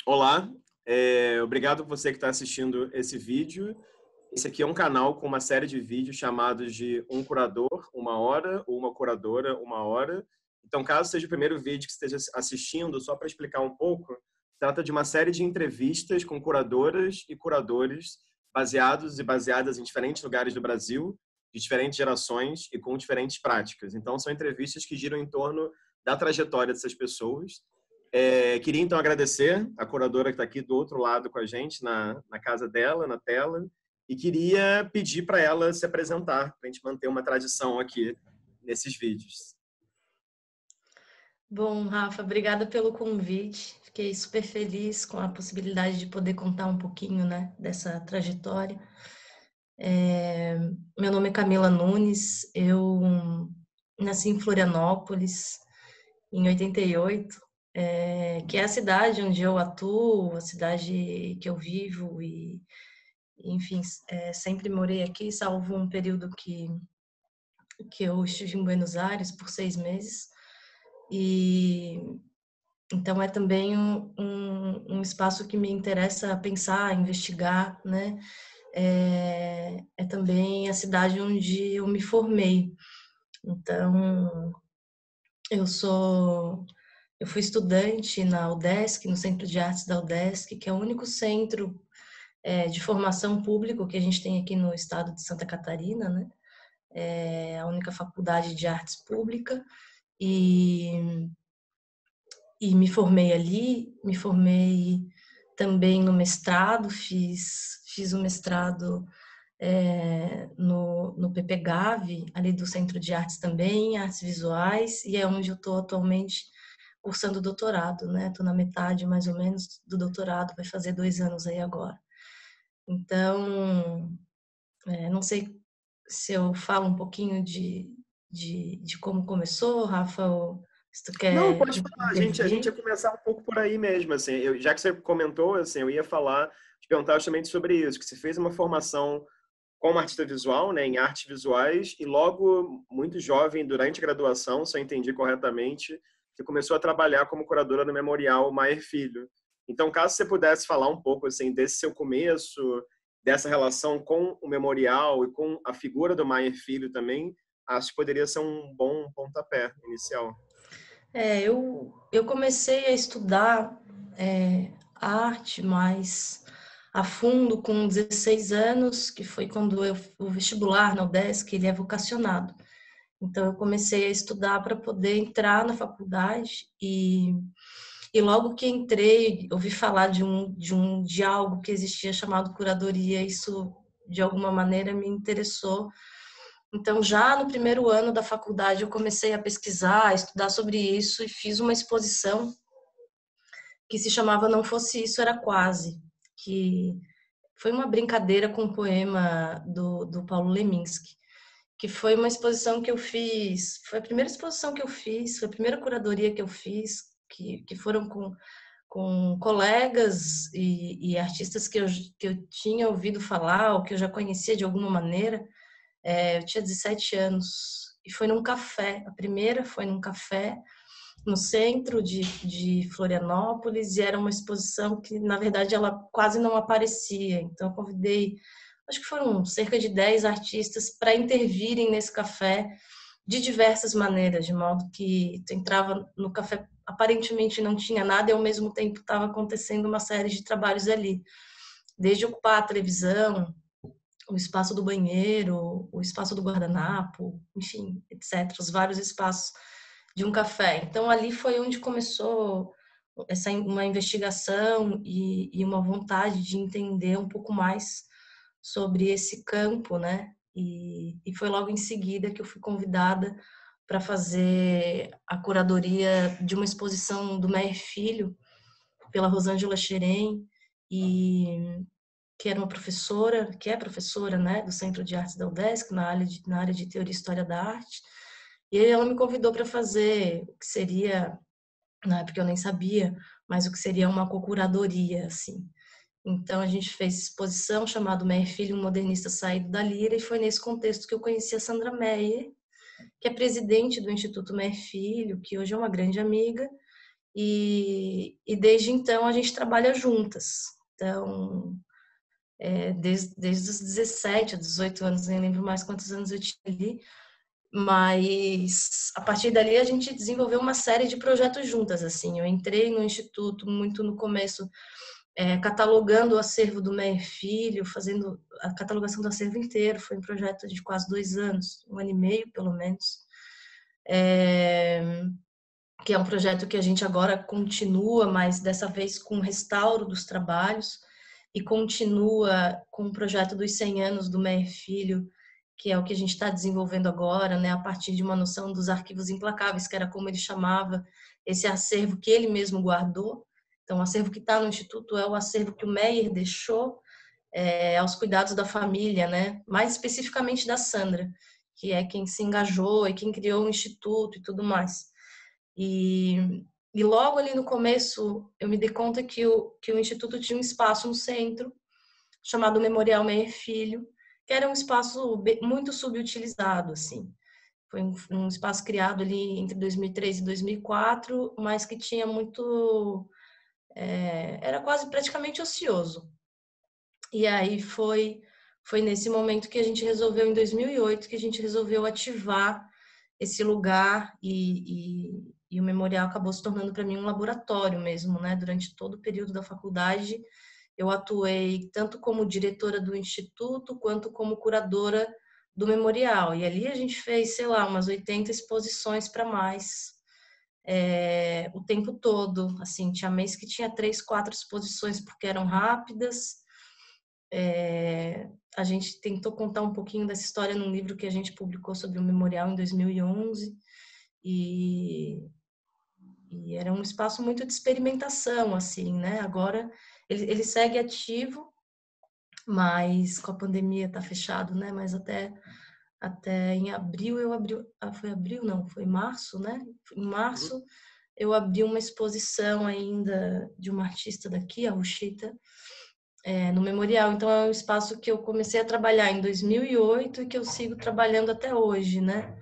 Olá, obrigado por você que está assistindo esse vídeo. Esse aqui é um canal com uma série de vídeos chamados de Um Curador, Uma Hora, ou Uma Curadora, Uma Hora. Então, caso seja o primeiro vídeo que você esteja assistindo, só para explicar um pouco, trata de uma série de entrevistas com curadoras e curadores baseados e baseadas em diferentes lugares do Brasil, de diferentes gerações e com diferentes práticas. Então, são entrevistas que giram em torno da trajetória dessas pessoas. Queria então agradecer a curadora que está aqui do outro lado com a gente, na casa dela, na tela, e queria pedir para ela se apresentar, para a gente manter uma tradição aqui nesses vídeos. Bom, Rafa, obrigada pelo convite. Fiquei super feliz com a possibilidade de poder contar um pouquinho, né, dessa trajetória. Meu nome é Camila Nunes, eu nasci em Florianópolis em 88, que é a cidade onde eu atuo, a cidade que eu vivo e, enfim, sempre morei aqui, salvo um período que eu estive em Buenos Aires por 6 meses. E então é também um espaço que me interessa pensar, investigar, né? É também a cidade onde eu me formei. Então eu fui estudante na UDESC, no Centro de Artes da UDESC, que é o único centro de formação público que a gente tem aqui no estado de Santa Catarina, né? É a única faculdade de artes pública e me formei ali, me formei também no mestrado, fiz o mestrado no PPGAV, ali do Centro de Artes também, Artes Visuais, e é onde eu estou atualmente cursando doutorado, né? Estou na metade, mais ou menos, do doutorado, vai fazer 2 anos aí agora. Então, não sei se eu falo um pouquinho de como começou, Rafa, ou se tu Não, quer pode falar. A gente ia intervir. começar um pouco por aí mesmo. Assim, já que você comentou, assim, eu ia falar, te perguntar justamente sobre isso, que você fez uma formação como artista visual, né, em artes visuais, e logo, muito jovem, durante a graduação, se eu entendi corretamente, você começou a trabalhar como curadora no Memorial Maier Filho. Então, caso você pudesse falar um pouco assim, desse seu começo, dessa relação com o Memorial e com a figura do Maier Filho também, acho que poderia ser um bom pontapé inicial. Eu comecei a estudar arte mais a fundo com 16 anos, que foi quando o vestibular na UDESC, ele é vocacionado. Então, eu comecei a estudar para poder entrar na faculdade e logo que entrei, ouvi falar de algo que existia chamado curadoria, isso de alguma maneira me interessou. Então, já no primeiro ano da faculdade, eu comecei a pesquisar, a estudar sobre isso e fiz uma exposição que se chamava Não Fosse Isso, Era Quase, que foi uma brincadeira com um poema do Paulo Leminski, que foi uma exposição que eu fiz, foi a primeira exposição que eu fiz, foi a primeira curadoria que eu fiz, que foram com colegas e artistas que eu tinha ouvido falar ou que eu já conhecia de alguma maneira. Eu tinha 17 anos e foi num café. A primeira foi num café no centro de Florianópolis e era uma exposição que, na verdade, ela quase não aparecia. Então, eu convidei, acho que foram cerca de 10 artistas para intervirem nesse café de diversas maneiras, de modo que tu entrava no café, aparentemente não tinha nada e, ao mesmo tempo, estava acontecendo uma série de trabalhos ali. Desde ocupar a televisão, o espaço do banheiro, o espaço do guardanapo, enfim, etc. Os vários espaços de um café. Então, ali foi onde começou uma investigação e uma vontade de entender um pouco mais sobre esse campo, né? E foi logo em seguida que eu fui convidada para fazer a curadoria de uma exposição do Maier Filho, pela Rosângela Xerém, e que era uma professora, que é professora, né, do Centro de Artes da UDESC, na área de Teoria e História da Arte. E aí ela me convidou para fazer o que seria, na época eu nem sabia, mas o que seria uma cocuradoria, assim. Então a gente fez exposição chamada Meyer Filho, um modernista saído da lira, e foi nesse contexto que eu conheci a Sandra Meyer, que é presidente do Instituto Meyer Filho, que hoje é uma grande amiga, e desde então a gente trabalha juntas. Então, desde os 17, 18 anos, nem lembro mais quantos anos eu tinha ali, mas a partir dali a gente desenvolveu uma série de projetos juntas, assim. Eu entrei no Instituto muito no começo, catalogando o acervo do Meyer Filho, fazendo a catalogação do acervo inteiro. Foi um projeto de quase 2 anos, 1 ano e meio, pelo menos. Que é um projeto que a gente agora continua, mas dessa vez com restauro dos trabalhos, e continua com o projeto dos 100 anos do Meyer Filho, que é o que a gente está desenvolvendo agora, né, a partir de uma noção dos arquivos implacáveis, que era como ele chamava esse acervo que ele mesmo guardou. Então, o acervo que está no Instituto é o acervo que o Meyer deixou aos cuidados da família, né, mais especificamente da Sandra, que é quem se engajou e quem criou o Instituto e tudo mais. E logo ali no começo, eu me dei conta que o Instituto tinha um espaço no centro, chamado Memorial Meyer Filho, que era um espaço muito subutilizado, assim. Foi um espaço criado ali entre 2003 e 2004, mas que tinha muito... era quase praticamente ocioso. E aí foi nesse momento que a gente resolveu, em 2008, que a gente resolveu ativar esse lugar e o memorial acabou se tornando para mim um laboratório mesmo, né? Durante todo o período da faculdade, eu atuei tanto como diretora do instituto quanto como curadora do memorial. E ali a gente fez, sei lá, umas 80 exposições para mais, o tempo todo. Assim, tinha mês que tinha 3, 4 exposições porque eram rápidas. A gente tentou contar um pouquinho dessa história num livro que a gente publicou sobre o memorial em 2011 e era um espaço muito de experimentação, assim, né? Agora ele segue ativo, mas com a pandemia está fechado, né? Mas até em abril eu abri, foi abril não, foi março, né? Em março eu abri uma exposição ainda de uma artista daqui, a Rushita, no memorial. Então é um espaço que eu comecei a trabalhar em 2008 e que eu sigo trabalhando até hoje, né?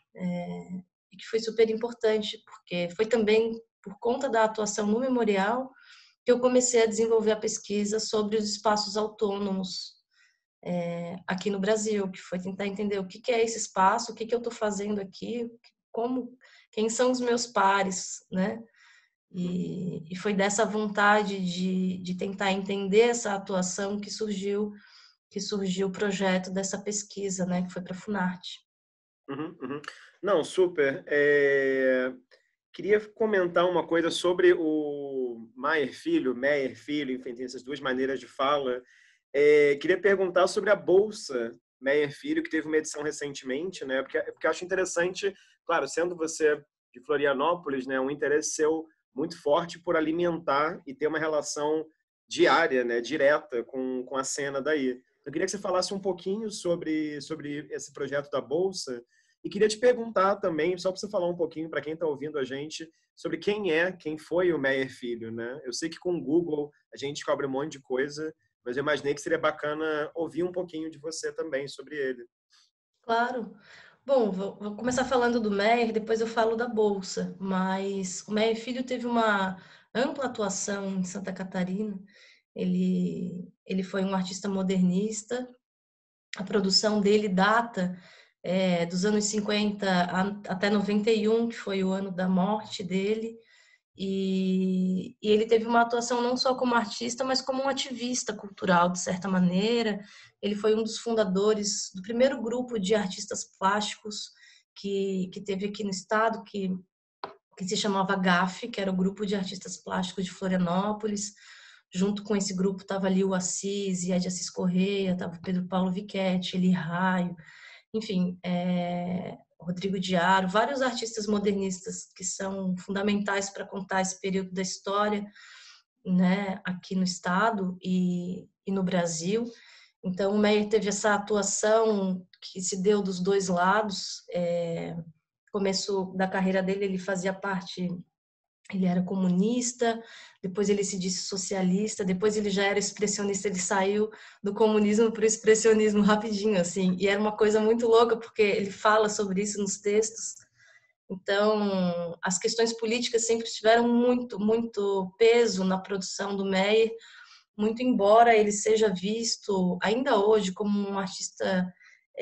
E que foi super importante, porque foi também por conta da atuação no memorial que eu comecei a desenvolver a pesquisa sobre os espaços autônomos aqui no Brasil, que foi tentar entender o que é esse espaço, o que eu estou fazendo aqui, quem são os meus pares, né? E foi dessa vontade de tentar entender essa atuação que surgiu o projeto dessa pesquisa, né, que foi para a Funarte. Uhum, uhum. Não, super. Queria comentar uma coisa sobre o Meyer Filho, enfim, tem essas duas maneiras de fala. Queria perguntar sobre a Bolsa Meyer Filho, que teve uma edição recentemente, né? Porque eu acho interessante, claro, sendo você de Florianópolis, né, um interesse seu muito forte por alimentar e ter uma relação diária, né, direta com a cena daí. Eu queria que você falasse um pouquinho sobre esse projeto da Bolsa e queria te perguntar também, só para você falar um pouquinho para quem está ouvindo a gente, sobre quem foi o Meyer Filho, né? Eu sei que com o Google a gente descobre um monte de coisa, mas eu imaginei que seria bacana ouvir um pouquinho de você também sobre ele. Claro. Bom, vou começar falando do Meyer, depois eu falo da Bolsa, mas o Meyer Filho teve uma ampla atuação em Santa Catarina. Ele foi um artista modernista. A produção dele data dos anos 50 até 91, que foi o ano da morte dele. E ele teve uma atuação não só como artista, mas como um ativista cultural, de certa maneira. Ele foi um dos fundadores do primeiro grupo de artistas plásticos que teve aqui no estado, que se chamava GAF, que era o Grupo de Artistas Plásticos de Florianópolis. Junto com esse grupo estava ali o Assis, Ed Assis Correia, estava o Pedro Paulo Viquetti, Eli Raio, enfim, Rodrigo Diaro, vários artistas modernistas que são fundamentais para contar esse período da história, né, aqui no estado e no Brasil. Então, o Meyer teve essa atuação que se deu dos dois lados. Começo da carreira dele, ele fazia parte, ele era comunista, depois ele se disse socialista, depois ele já era expressionista, ele saiu do comunismo para o expressionismo rapidinho, assim, e era uma coisa muito louca, porque ele fala sobre isso nos textos. Então, as questões políticas sempre tiveram muito peso na produção do Meyer, muito embora ele seja visto ainda hoje como um artista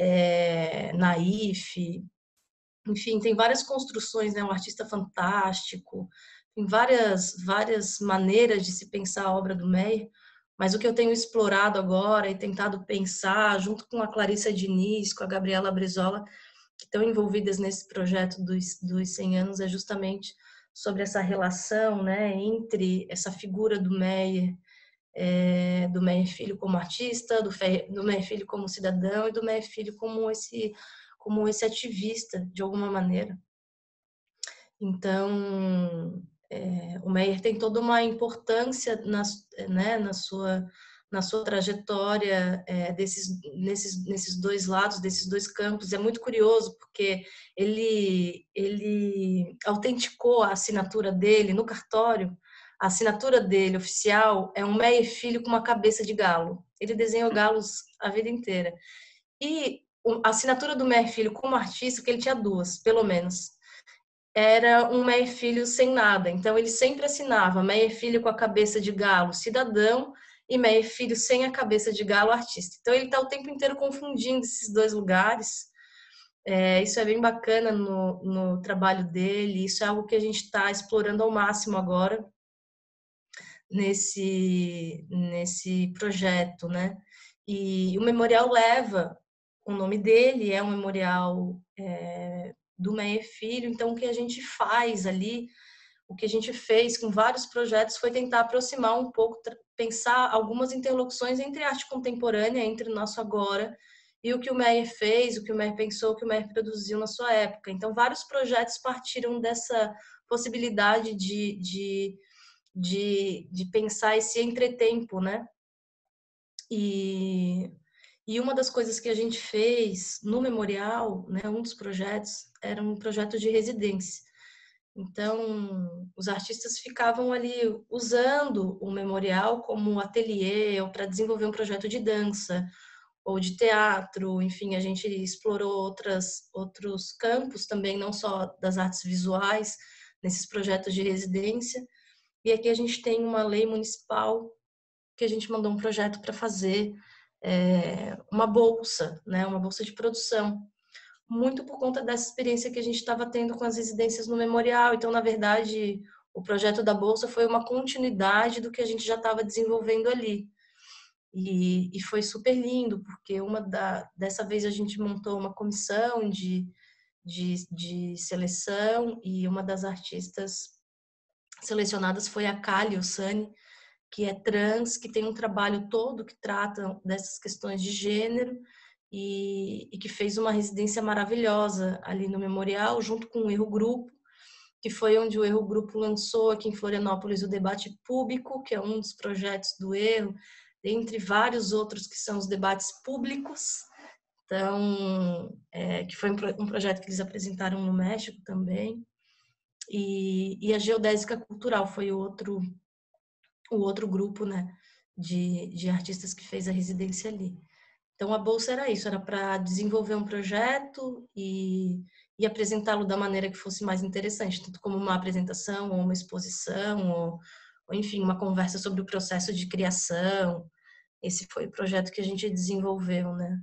naif. Enfim, tem várias construções, né? Um artista fantástico, tem várias maneiras de se pensar a obra do Meyer, mas o que eu tenho explorado agora e tentado pensar, junto com a Clarissa Diniz, com a Gabriela Brizola, que estão envolvidas nesse projeto dos 100 anos, é justamente sobre essa relação, né, entre essa figura do Meyer Filho como artista, do Meyer Filho como cidadão e do Meyer Filho como esse ativista, de alguma maneira. Então, o Meyer tem toda uma importância na sua trajetória nesses dois lados, desses dois campos. É muito curioso, porque ele autenticou a assinatura dele no cartório. A assinatura dele, oficial, é um Meyer Filho com uma cabeça de galo. Ele desenhou galos a vida inteira. E a assinatura do Meyer Filho como artista, que ele tinha duas, pelo menos, era um Meyer Filho sem nada. Então, ele sempre assinava Meyer Filho com a cabeça de galo, cidadão, e Meyer Filho sem a cabeça de galo, artista. Então, ele está o tempo inteiro confundindo esses dois lugares. Isso é bem bacana no trabalho dele. Isso é algo que a gente está explorando ao máximo agora nesse projeto, né? E o memorial leva o nome dele, é um memorial do Meyer Filho. Então, o que a gente faz ali, o que a gente fez com vários projetos foi tentar aproximar um pouco, pensar algumas interlocuções entre arte contemporânea, entre o nosso agora, e o que o Meyer fez, o que o Meyer pensou, o que o Meyer produziu na sua época. Então, vários projetos partiram dessa possibilidade de pensar esse entretempo, né? E uma das coisas que a gente fez no memorial, né, um dos projetos, era um projeto de residência. Então, os artistas ficavam ali usando o memorial como ateliê ou para desenvolver um projeto de dança ou de teatro. Enfim, a gente explorou outros campos também, não só das artes visuais, nesses projetos de residência. E aqui a gente tem uma lei municipal que a gente mandou um projeto para fazer uma bolsa, né, uma bolsa de produção, muito por conta dessa experiência que a gente estava tendo com as residências no memorial. Então, na verdade, o projeto da bolsa foi uma continuidade do que a gente já estava desenvolvendo ali. E foi super lindo, porque dessa vez a gente montou uma comissão de seleção, e uma das artistas selecionadas foi a Kali Ossani, que é trans, que tem um trabalho todo que trata dessas questões de gênero e que fez uma residência maravilhosa ali no Memorial, junto com o Erro Grupo, que foi onde o Erro Grupo lançou aqui em Florianópolis o Debate Público, que é um dos projetos do Erro, dentre vários outros que são os debates públicos. Então, que foi um projeto que eles apresentaram no México também. E a Geodésica Cultural foi o outro grupo, né, de artistas que fez a residência ali. Então, a bolsa era isso, era para desenvolver um projeto e apresentá-lo da maneira que fosse mais interessante, tanto como uma apresentação, ou uma exposição, ou enfim, uma conversa sobre o processo de criação. Esse foi o projeto que a gente desenvolveu, né?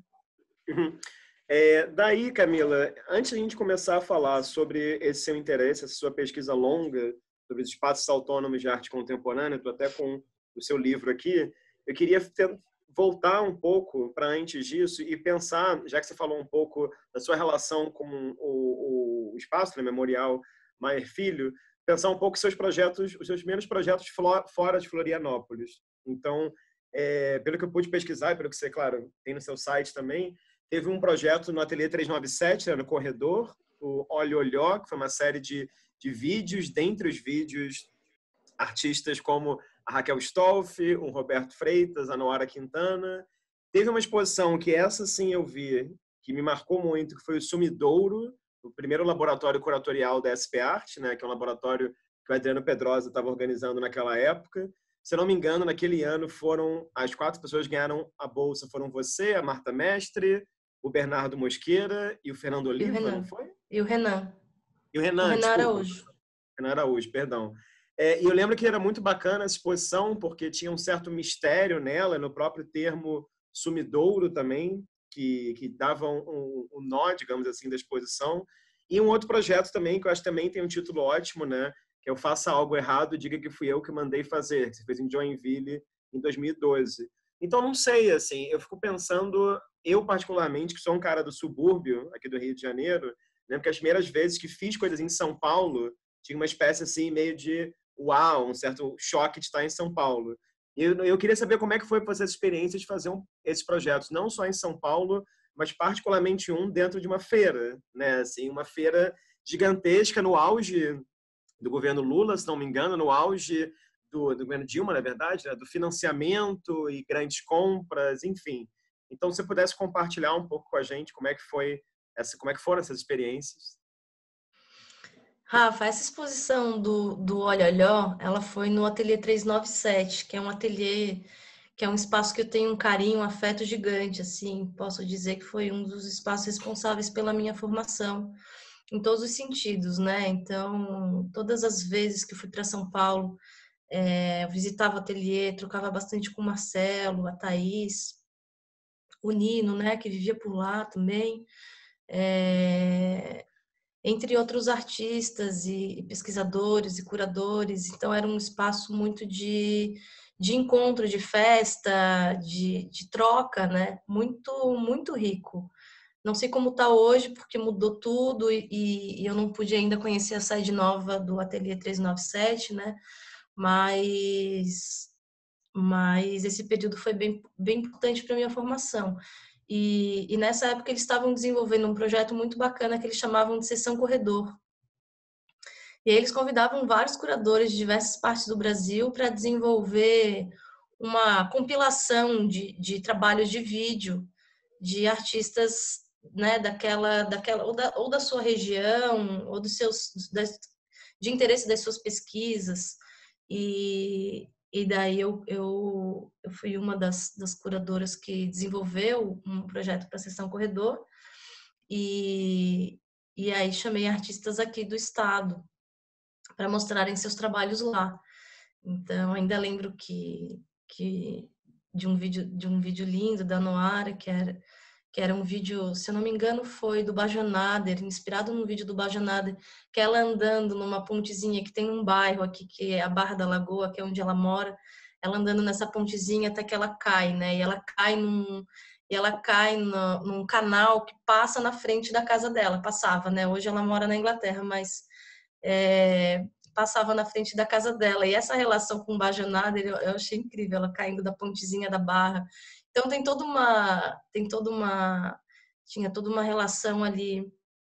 Daí, Camila, antes de a gente começar a falar sobre esse seu interesse, essa sua pesquisa longa sobre os espaços autônomos de arte contemporânea, estou até com o seu livro aqui, eu queria voltar um pouco para antes disso e pensar, já que você falou um pouco da sua relação com o espaço, né, Memorial Meyer Filho, pensar um pouco os seus primeiros projetos fora de Florianópolis. Então, pelo que eu pude pesquisar e pelo que você, claro, tem no seu site também, teve um projeto no Ateliê 397, no Corredor, o Olho Olhó, que foi uma série de vídeos, dentre os vídeos, artistas como a Raquel Stolf, o Roberto Freitas, a Noara Quintana. Teve uma exposição que essa sim eu vi, que me marcou muito, que foi o Sumidouro, o primeiro laboratório curatorial da SP Arte, né, que é um laboratório que o Adriano Pedrosa estava organizando naquela época. Se eu não me engano, naquele ano as 4 pessoas que ganharam a bolsa foram você, a Marta Mestre, o Bernardo Mosqueira e o Fernando Oliva, não foi? E o Renan. E o O Renan, Renan desculpa, Araújo. Renan Araújo, perdão. E eu lembro que era muito bacana essa exposição, porque tinha um certo mistério nela, no próprio termo sumidouro também, que dava um nó, digamos assim, da exposição. E um outro projeto também, que eu acho que também tem um título ótimo, né? Que é o Faça Algo Errado, Diga que Fui Eu que Mandei Fazer, que você fez em Joinville em 2012. Então, não sei, assim, eu fico pensando, eu particularmente, que sou um cara do subúrbio, aqui do Rio de Janeiro, lembro que as primeiras vezes que fiz coisas em São Paulo, tinha uma espécie assim, meio de uau, um certo choque de estar em São Paulo. E eu queria saber como é que foi para você essa experiência de fazer esses projetos, não só em São Paulo, mas particularmente um dentro de uma feira, né? Assim, uma feira gigantesca no auge do governo Lula, se não me engano, no auge do governo Dilma, na verdade, né? Do financiamento e grandes compras, enfim. Então, se você pudesse compartilhar um pouco com a gente como é que foi como é que foram essas experiências? Rafa, essa exposição do Olholhó, ela foi no Ateliê 397, que é um ateliê, que é um espaço que eu tenho um carinho, um afeto gigante, assim, posso dizer que foi um dos espaços responsáveis pela minha formação, em todos os sentidos, né? Então, todas as vezes que eu fui para São Paulo, eu visitava o ateliê, trocava bastante com o Marcelo, a Thaís, o Nino, né, que vivia por lá também. É, entre outros artistas e pesquisadores e curadores. Então, era um espaço muito de encontro, de festa, de troca, né? Muito, muito rico. Não sei como está hoje, porque mudou tudo e eu não pude ainda conhecer a sede nova do Ateliê 397, né? Mas, mas esse período foi bem, bem importante para a minha formação. E nessa época eles estavam desenvolvendo um projeto muito bacana que eles chamavam de Sessão Corredor. E aí eles convidavam vários curadores de diversas partes do Brasil para desenvolver uma compilação de trabalhos de vídeo de artistas, né, daquela ou da sua região, ou dos seus, de interesse das suas pesquisas. E daí eu fui uma das curadoras que desenvolveu um projeto para a Sessão Corredor, e, e aí chamei artistas aqui do estado para mostrarem seus trabalhos lá. Então, ainda lembro que de um vídeo lindo da Noara, que era um vídeo, se eu não me engano, foi do Bajonader, inspirado no vídeo do Bajonader, que é ela andando numa pontezinha que tem um bairro aqui, que é a Barra da Lagoa, que é onde ela mora, ela andando nessa pontezinha até que ela cai, né? E ela cai num canal que passa na frente da casa dela, passava, né? Hoje ela mora na Inglaterra, mas é, passava na frente da casa dela. E essa relação com o Bajanada, eu achei incrível, ela caindo da pontezinha da Barra. Então tinha toda uma relação ali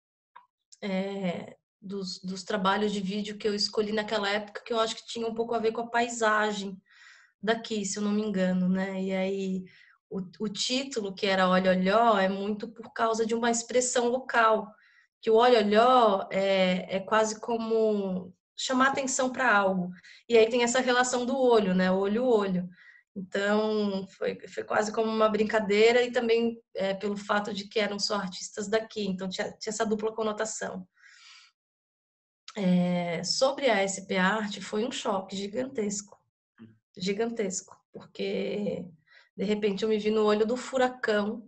dos trabalhos de vídeo que eu escolhi naquela época, que eu acho que tinha um pouco a ver com a paisagem daqui, se eu não me engano, né? E aí o título, que era Olha Olhó, é muito por causa de uma expressão local, que o Olha Olhó é quase como chamar atenção para algo. E aí tem essa relação do olho, né? Olho. Então, foi quase como uma brincadeira e também pelo fato de que eram só artistas daqui, então tinha essa dupla conotação. Sobre a SP Arte, foi um choque gigantesco, gigantesco, porque de repente eu me vi no olho do furacão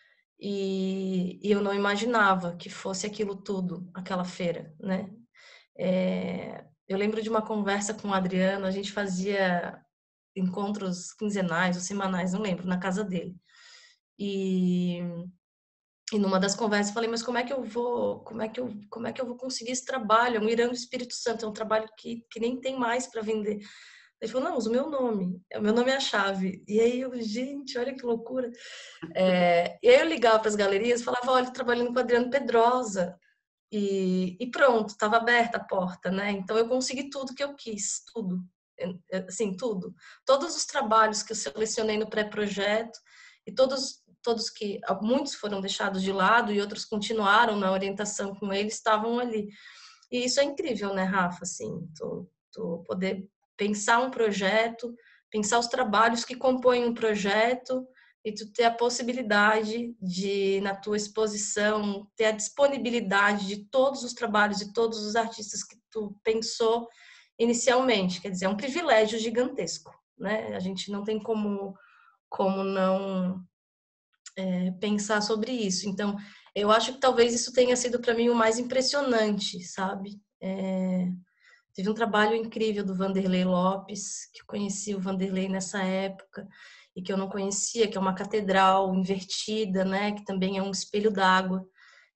e eu não imaginava que fosse aquilo tudo, aquela feira, né? Eu lembro de uma conversa com o Adriano, a gente fazia encontros quinzenais ou semanais, não lembro, na casa dele. E, e numa das conversas eu falei, mas como é que eu vou conseguir esse trabalho? É um Irã do Espírito Santo, é um trabalho que nem tem mais para vender. Ele falou, não, usa o meu nome é a chave. E aí eu, gente, olha que loucura. E aí eu ligava para as galerias e falava, olha, tô trabalhando com o Adriano Pedrosa. E pronto, estava aberta a porta, né? Então eu consegui tudo que eu quis, tudo. Assim, tudo. Todos os trabalhos que eu selecionei no pré-projeto e todos que muitos foram deixados de lado e outros continuaram na orientação com ele, estavam ali. E isso é incrível, né, Rafa? Assim, tu poder pensar um projeto, pensar os trabalhos que compõem um projeto, e tu ter a possibilidade de, na tua exposição, ter a disponibilidade de todos os trabalhos de todos os artistas que tu pensou inicialmente. Quer dizer, é um privilégio gigantesco, né? A gente não tem como não pensar sobre isso. Então, eu acho que talvez isso tenha sido para mim o mais impressionante, sabe? Teve um trabalho incrível do Vanderlei Lopes, que eu conheci o Vanderlei nessa época e que eu não conhecia, que é uma catedral invertida, né? Que também é um espelho d'água.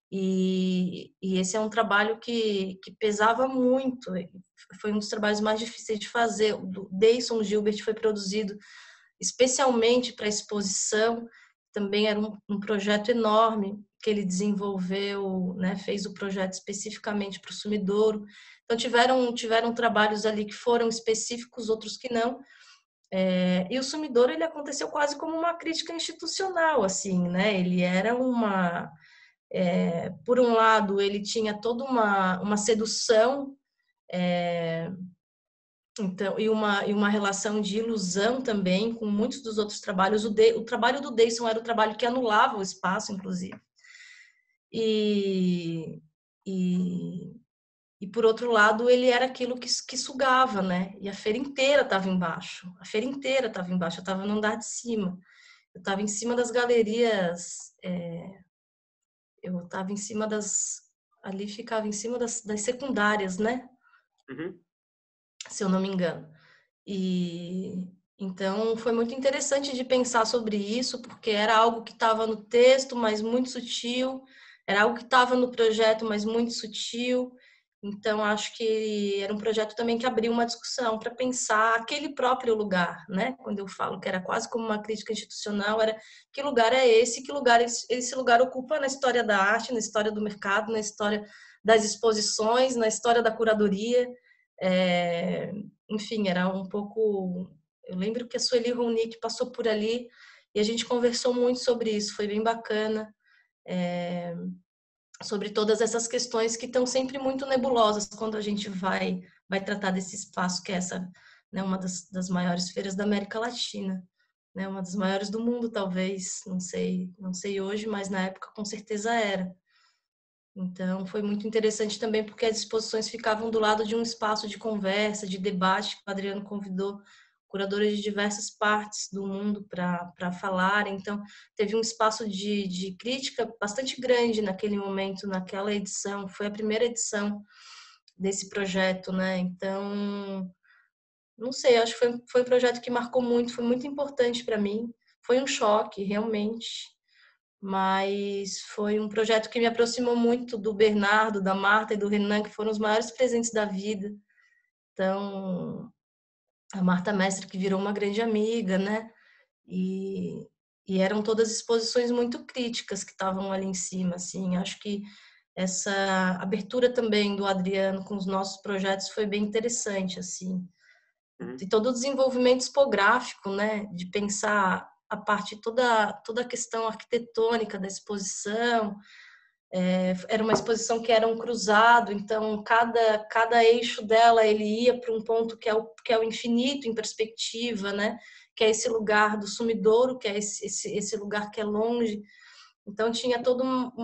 E esse é um trabalho que pesava muito. Foi um dos trabalhos mais difíceis de fazer. O do Deison Gilbert foi produzido especialmente para a exposição. Também era um projeto enorme que ele desenvolveu, né, fez o projeto especificamente para o Sumidouro. Então tiveram trabalhos ali que foram específicos, outros que não. E o Sumidouro ele aconteceu quase como uma crítica institucional, assim, né? Ele era por um lado, ele tinha toda uma sedução, então, e uma relação de ilusão também com muitos dos outros trabalhos. O trabalho do Deison era o trabalho que anulava o espaço, inclusive. E, e, e por outro lado, ele era aquilo que sugava, né? E a feira inteira estava embaixo. A feira inteira estava embaixo. Eu estava no andar de cima. Eu estava em cima das galerias. Eu estava em cima ali ficava em cima das secundárias, né? Uhum. Se eu não me engano. E então foi muito interessante de pensar sobre isso, porque era algo que estava no texto, mas muito sutil, era algo que estava no projeto, mas muito sutil. Então acho que era um projeto também que abriu uma discussão para pensar aquele próprio lugar, né? Quando eu falo que era quase como uma crítica institucional, era que lugar é esse, que lugar esse lugar ocupa na história da arte, na história do mercado, na história das exposições, na história da curadoria. É, enfim, era um pouco. Eu lembro que a Sueli Ronick passou por ali e a gente conversou muito sobre isso, foi bem bacana, sobre todas essas questões que estão sempre muito nebulosas quando a gente vai tratar desse espaço, que é essa, né, uma das maiores feiras da América Latina, né, uma das maiores do mundo, talvez, não sei hoje, mas na época com certeza era. Então, foi muito interessante também porque as exposições ficavam do lado de um espaço de conversa, de debate, que o Adriano convidou curadoras de diversas partes do mundo para falar. Então, teve um espaço de crítica bastante grande naquele momento, naquela edição. Foi a primeira edição desse projeto, né? Então, não sei, acho que foi um projeto que marcou muito, foi muito importante para mim. Foi um choque, realmente, mas foi um projeto que me aproximou muito do Bernardo, da Marta e do Renan, que foram os maiores presentes da vida. Então, a Marta Mestre, que virou uma grande amiga, né? E, e eram todas exposições muito críticas que estavam ali em cima, assim. Acho que essa abertura também do Adriano com os nossos projetos foi bem interessante, assim. Uhum. E todo o desenvolvimento expográfico, né? De pensar a parte toda a questão arquitetônica da exposição. Era uma exposição que era um cruzado, então cada eixo dela ele ia para um ponto que é o infinito em perspectiva, né? Que é esse lugar do sumidouro, que é esse lugar que é longe. Então tinha todo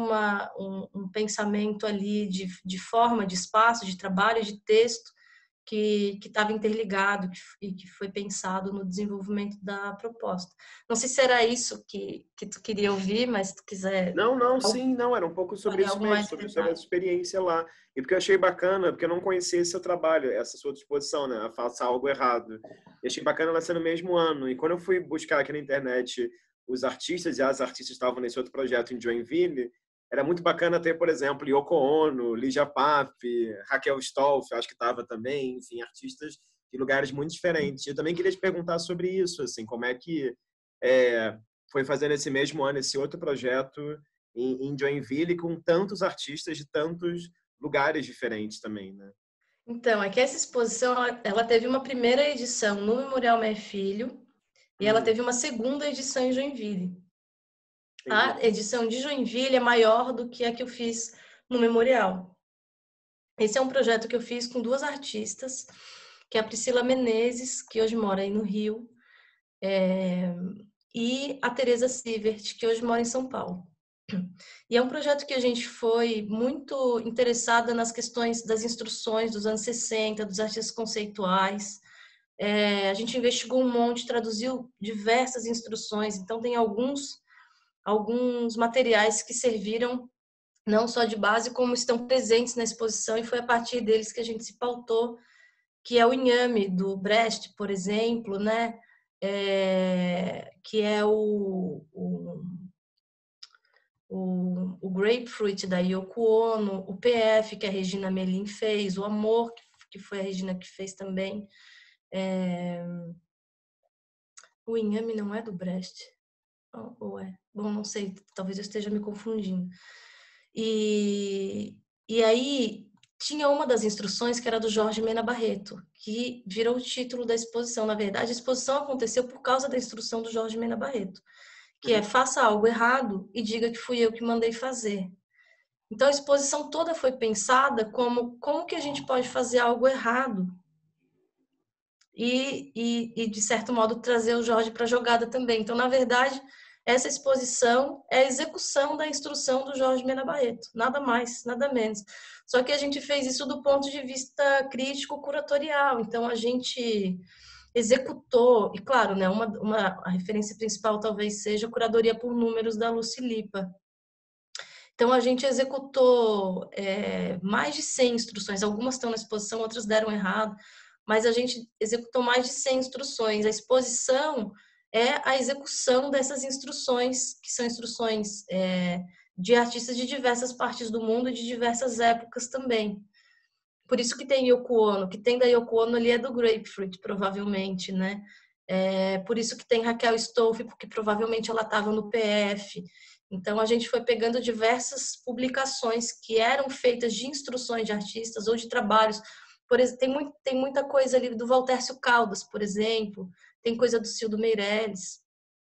um pensamento ali de forma, de espaço, de trabalho, de texto que estava interligado e que foi pensado no desenvolvimento da proposta. Não sei se era isso que tu queria ouvir, mas se tu quiser Não, não, sim, não, era um pouco sobre fazer isso algo mesmo, mais em sobre a detalhe. experiência lá. E porque eu achei bacana, porque eu não conhecia esse seu trabalho, essa sua disposição, né, a faça algo errado. E achei bacana ela ser no mesmo ano. E quando eu fui buscar aqui na internet os artistas, e as artistas estavam nesse outro projeto em Joinville, era muito bacana ter, por exemplo, Yoko Ono, Lígia Papp, Raquel Stolf, acho que estava também, enfim, artistas de lugares muito diferentes. Eu também queria te perguntar sobre isso, assim, como é que é, foi fazendo esse mesmo ano esse outro projeto em Joinville com tantos artistas de tantos lugares diferentes também, né? Então, é que essa exposição ela teve uma primeira edição no Memorial Mé Filho e ela Hum, teve uma segunda edição em Joinville. entendi. A edição de Joinville é maior do que a que eu fiz no Memorial. Esse é um projeto que eu fiz com duas artistas, que é a Priscila Menezes, que hoje mora aí no Rio, e a Teresa Sievert, que hoje mora em São Paulo. E é um projeto que a gente foi muito interessada nas questões das instruções dos anos 60, dos artistas conceituais. A gente investigou um monte, traduziu diversas instruções, então tem alguns materiais que serviram não só de base, como estão presentes na exposição, e foi a partir deles que a gente se pautou, que é o inhame do Brecht, por exemplo, né? Que é o Grapefruit da Yoko Ono, o PF que a Regina Melin fez, o Amor que foi a Regina que fez também. O inhame não é do Brecht? Ou é? Bom, não sei, talvez eu esteja me confundindo. E aí tinha uma das instruções que era do Jorge Mena Barreto, que virou o título da exposição. Na verdade, a exposição aconteceu por causa da instrução do Jorge Mena Barreto, que é faça algo errado e diga que fui eu que mandei fazer. Então a exposição toda foi pensada como que a gente pode fazer algo errado e de certo modo trazer o Jorge para a jogada também. Então, na verdade, essa exposição é a execução da instrução do Jorge Mena Barreto, nada mais, nada menos. Só que a gente fez isso do ponto de vista crítico curatorial. Então a gente executou, e claro, né, a referência principal talvez seja a curadoria por números da Lucy Lipa. Então, a gente executou mais de 100 instruções. Algumas estão na exposição, outras deram errado, mas a gente executou mais de 100 instruções. A exposição é a execução dessas instruções, que são instruções de artistas de diversas partes do mundo e de diversas épocas também. Por isso que tem Yoko Ono, que tem da Yoko Ono ali é do Grapefruit, provavelmente, né? Por isso que tem Raquel Stolfe, porque provavelmente ela estava no PF. Então, a gente foi pegando diversas publicações que eram feitas de instruções de artistas ou de trabalhos. Por exemplo, tem muita coisa ali do Valtércio Caldas, por exemplo, tem coisa do Cildo Meirelles.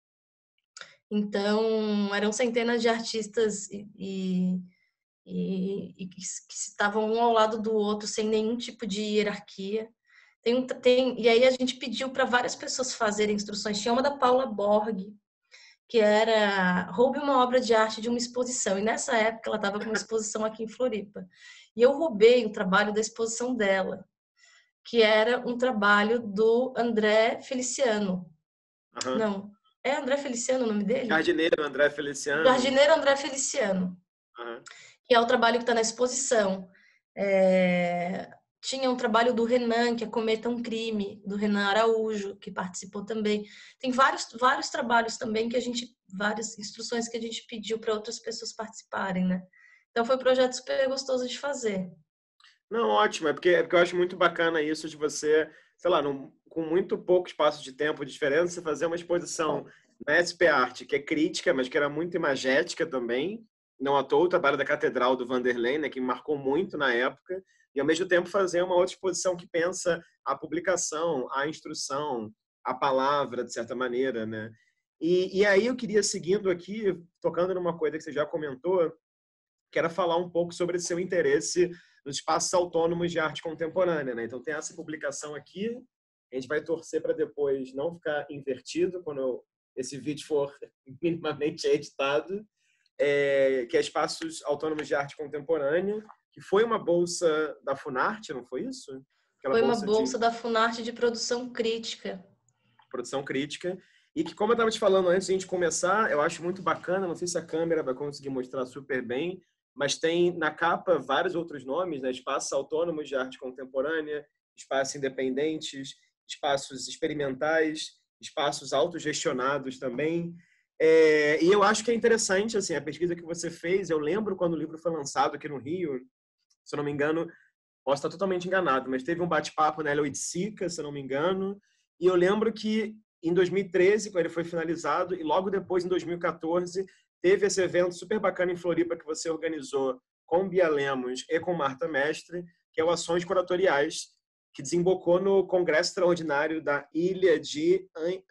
Então, eram centenas de artistas e que estavam um ao lado do outro, sem nenhum tipo de hierarquia. E aí a gente pediu para várias pessoas fazerem instruções. Tinha uma da Paula Borg, que era roube uma obra de arte de uma exposição. E nessa época ela estava com uma exposição aqui em Floripa. E eu roubei o trabalho da exposição dela, que era um trabalho do André Feliciano. Não, é André Feliciano o nome dele? Jardineiro André Feliciano. Jardineiro André Feliciano. Que é o trabalho que está na exposição. Tinha um trabalho do Renan, que é Cometa um Crime, do Renan Araújo, que participou também. Tem vários trabalhos também várias instruções que a gente pediu para outras pessoas participarem, né? Então foi um projeto super gostoso de fazer. Não, ótimo, é porque eu acho muito bacana isso de você, sei lá, com muito pouco espaço de tempo de diferença, fazer uma exposição na SP Arte, que é crítica, mas que era muito imagética também, não à toa o trabalho da Catedral do Vanderlei, né, que me marcou muito na época, e ao mesmo tempo fazer uma outra exposição que pensa a publicação, a instrução, a palavra, de certa maneira, né? E aí eu queria, seguindo aqui, tocando numa coisa que você já comentou, que era falar um pouco sobre seu interesse nos espaços autônomos de arte contemporânea, né? Então tem essa publicação aqui, a gente vai torcer para depois não ficar invertido quando esse vídeo for minimamente editado, que é Espaços Autônomos de Arte Contemporânea, que foi uma bolsa da Funarte, não foi isso? Foi uma bolsa da Funarte de produção crítica. Produção crítica. E que, como eu estava te falando antes de a gente começar, eu acho muito bacana, não sei se a câmera vai conseguir mostrar super bem, mas tem na capa vários outros nomes, né? Espaços Autônomos de Arte Contemporânea, espaços independentes, espaços experimentais, espaços autogestionados também. E eu acho que é interessante, assim, a pesquisa que você fez, eu lembro quando o livro foi lançado aqui no Rio, se eu não me engano, posso estar totalmente enganado, mas teve um bate-papo na Oiticica, se eu não me engano, e eu lembro que em 2013, quando ele foi finalizado, e logo depois, em 2014, teve esse evento super bacana em Floripa que você organizou com Bia Lemos e com Marta Mestre, que é o Ações Curatoriais, que desembocou no Congresso Extraordinário da Ilha de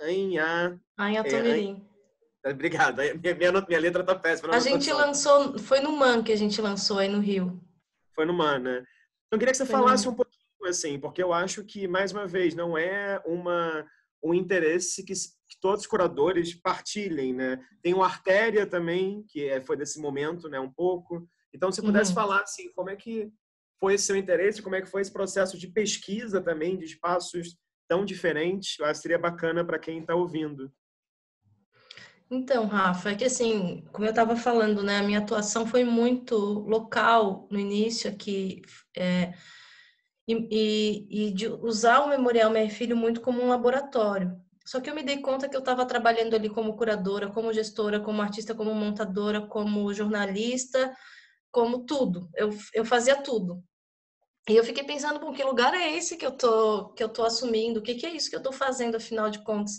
Anhatomirim. Obrigado, minha letra está péssima. A gente lançou, foi no MAN que a gente lançou aí no Rio. Foi no MAN, né? Então, eu queria que você falasse um pouquinho, assim, porque eu acho que, mais uma vez, não é um interesse que que todos os curadores partilhem, né? Tem o Artéria também, que foi desse momento, né, um pouco. Então, se pudesse falar assim, como é que foi esse seu interesse, como é que foi esse processo de pesquisa também de espaços tão diferentes, eu acho que seria bacana para quem está ouvindo. Então, Rafa, é que assim, como eu estava falando, né, a minha atuação foi muito local no início aqui, e de usar o Memorial Meir Filho muito como um laboratório. Só que eu me dei conta que eu estava trabalhando ali como curadora, como gestora, como artista, como montadora, como jornalista, como tudo. Eu fazia tudo. E eu fiquei pensando, bom, que lugar é esse que eu tô assumindo? O que que é isso que eu estou fazendo, afinal de contas?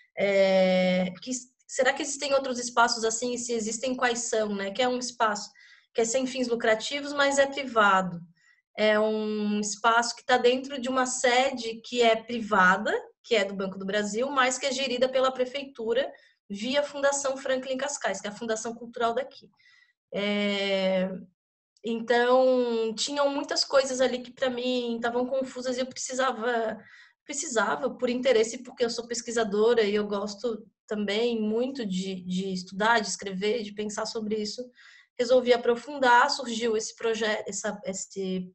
Será que existem outros espaços assim? E se existem, quais são, né? Que é um espaço que é sem fins lucrativos, mas é privado. É um espaço que está dentro de uma sede que é privada, que é do Banco do Brasil, mas que é gerida pela prefeitura via Fundação Franklin Cascais, que é a fundação cultural daqui. Então, tinham muitas coisas ali que para mim estavam confusas e eu precisava por interesse, porque eu sou pesquisadora e eu gosto também muito de estudar, de escrever, de pensar sobre isso. Resolvi aprofundar, surgiu esse projeto, esse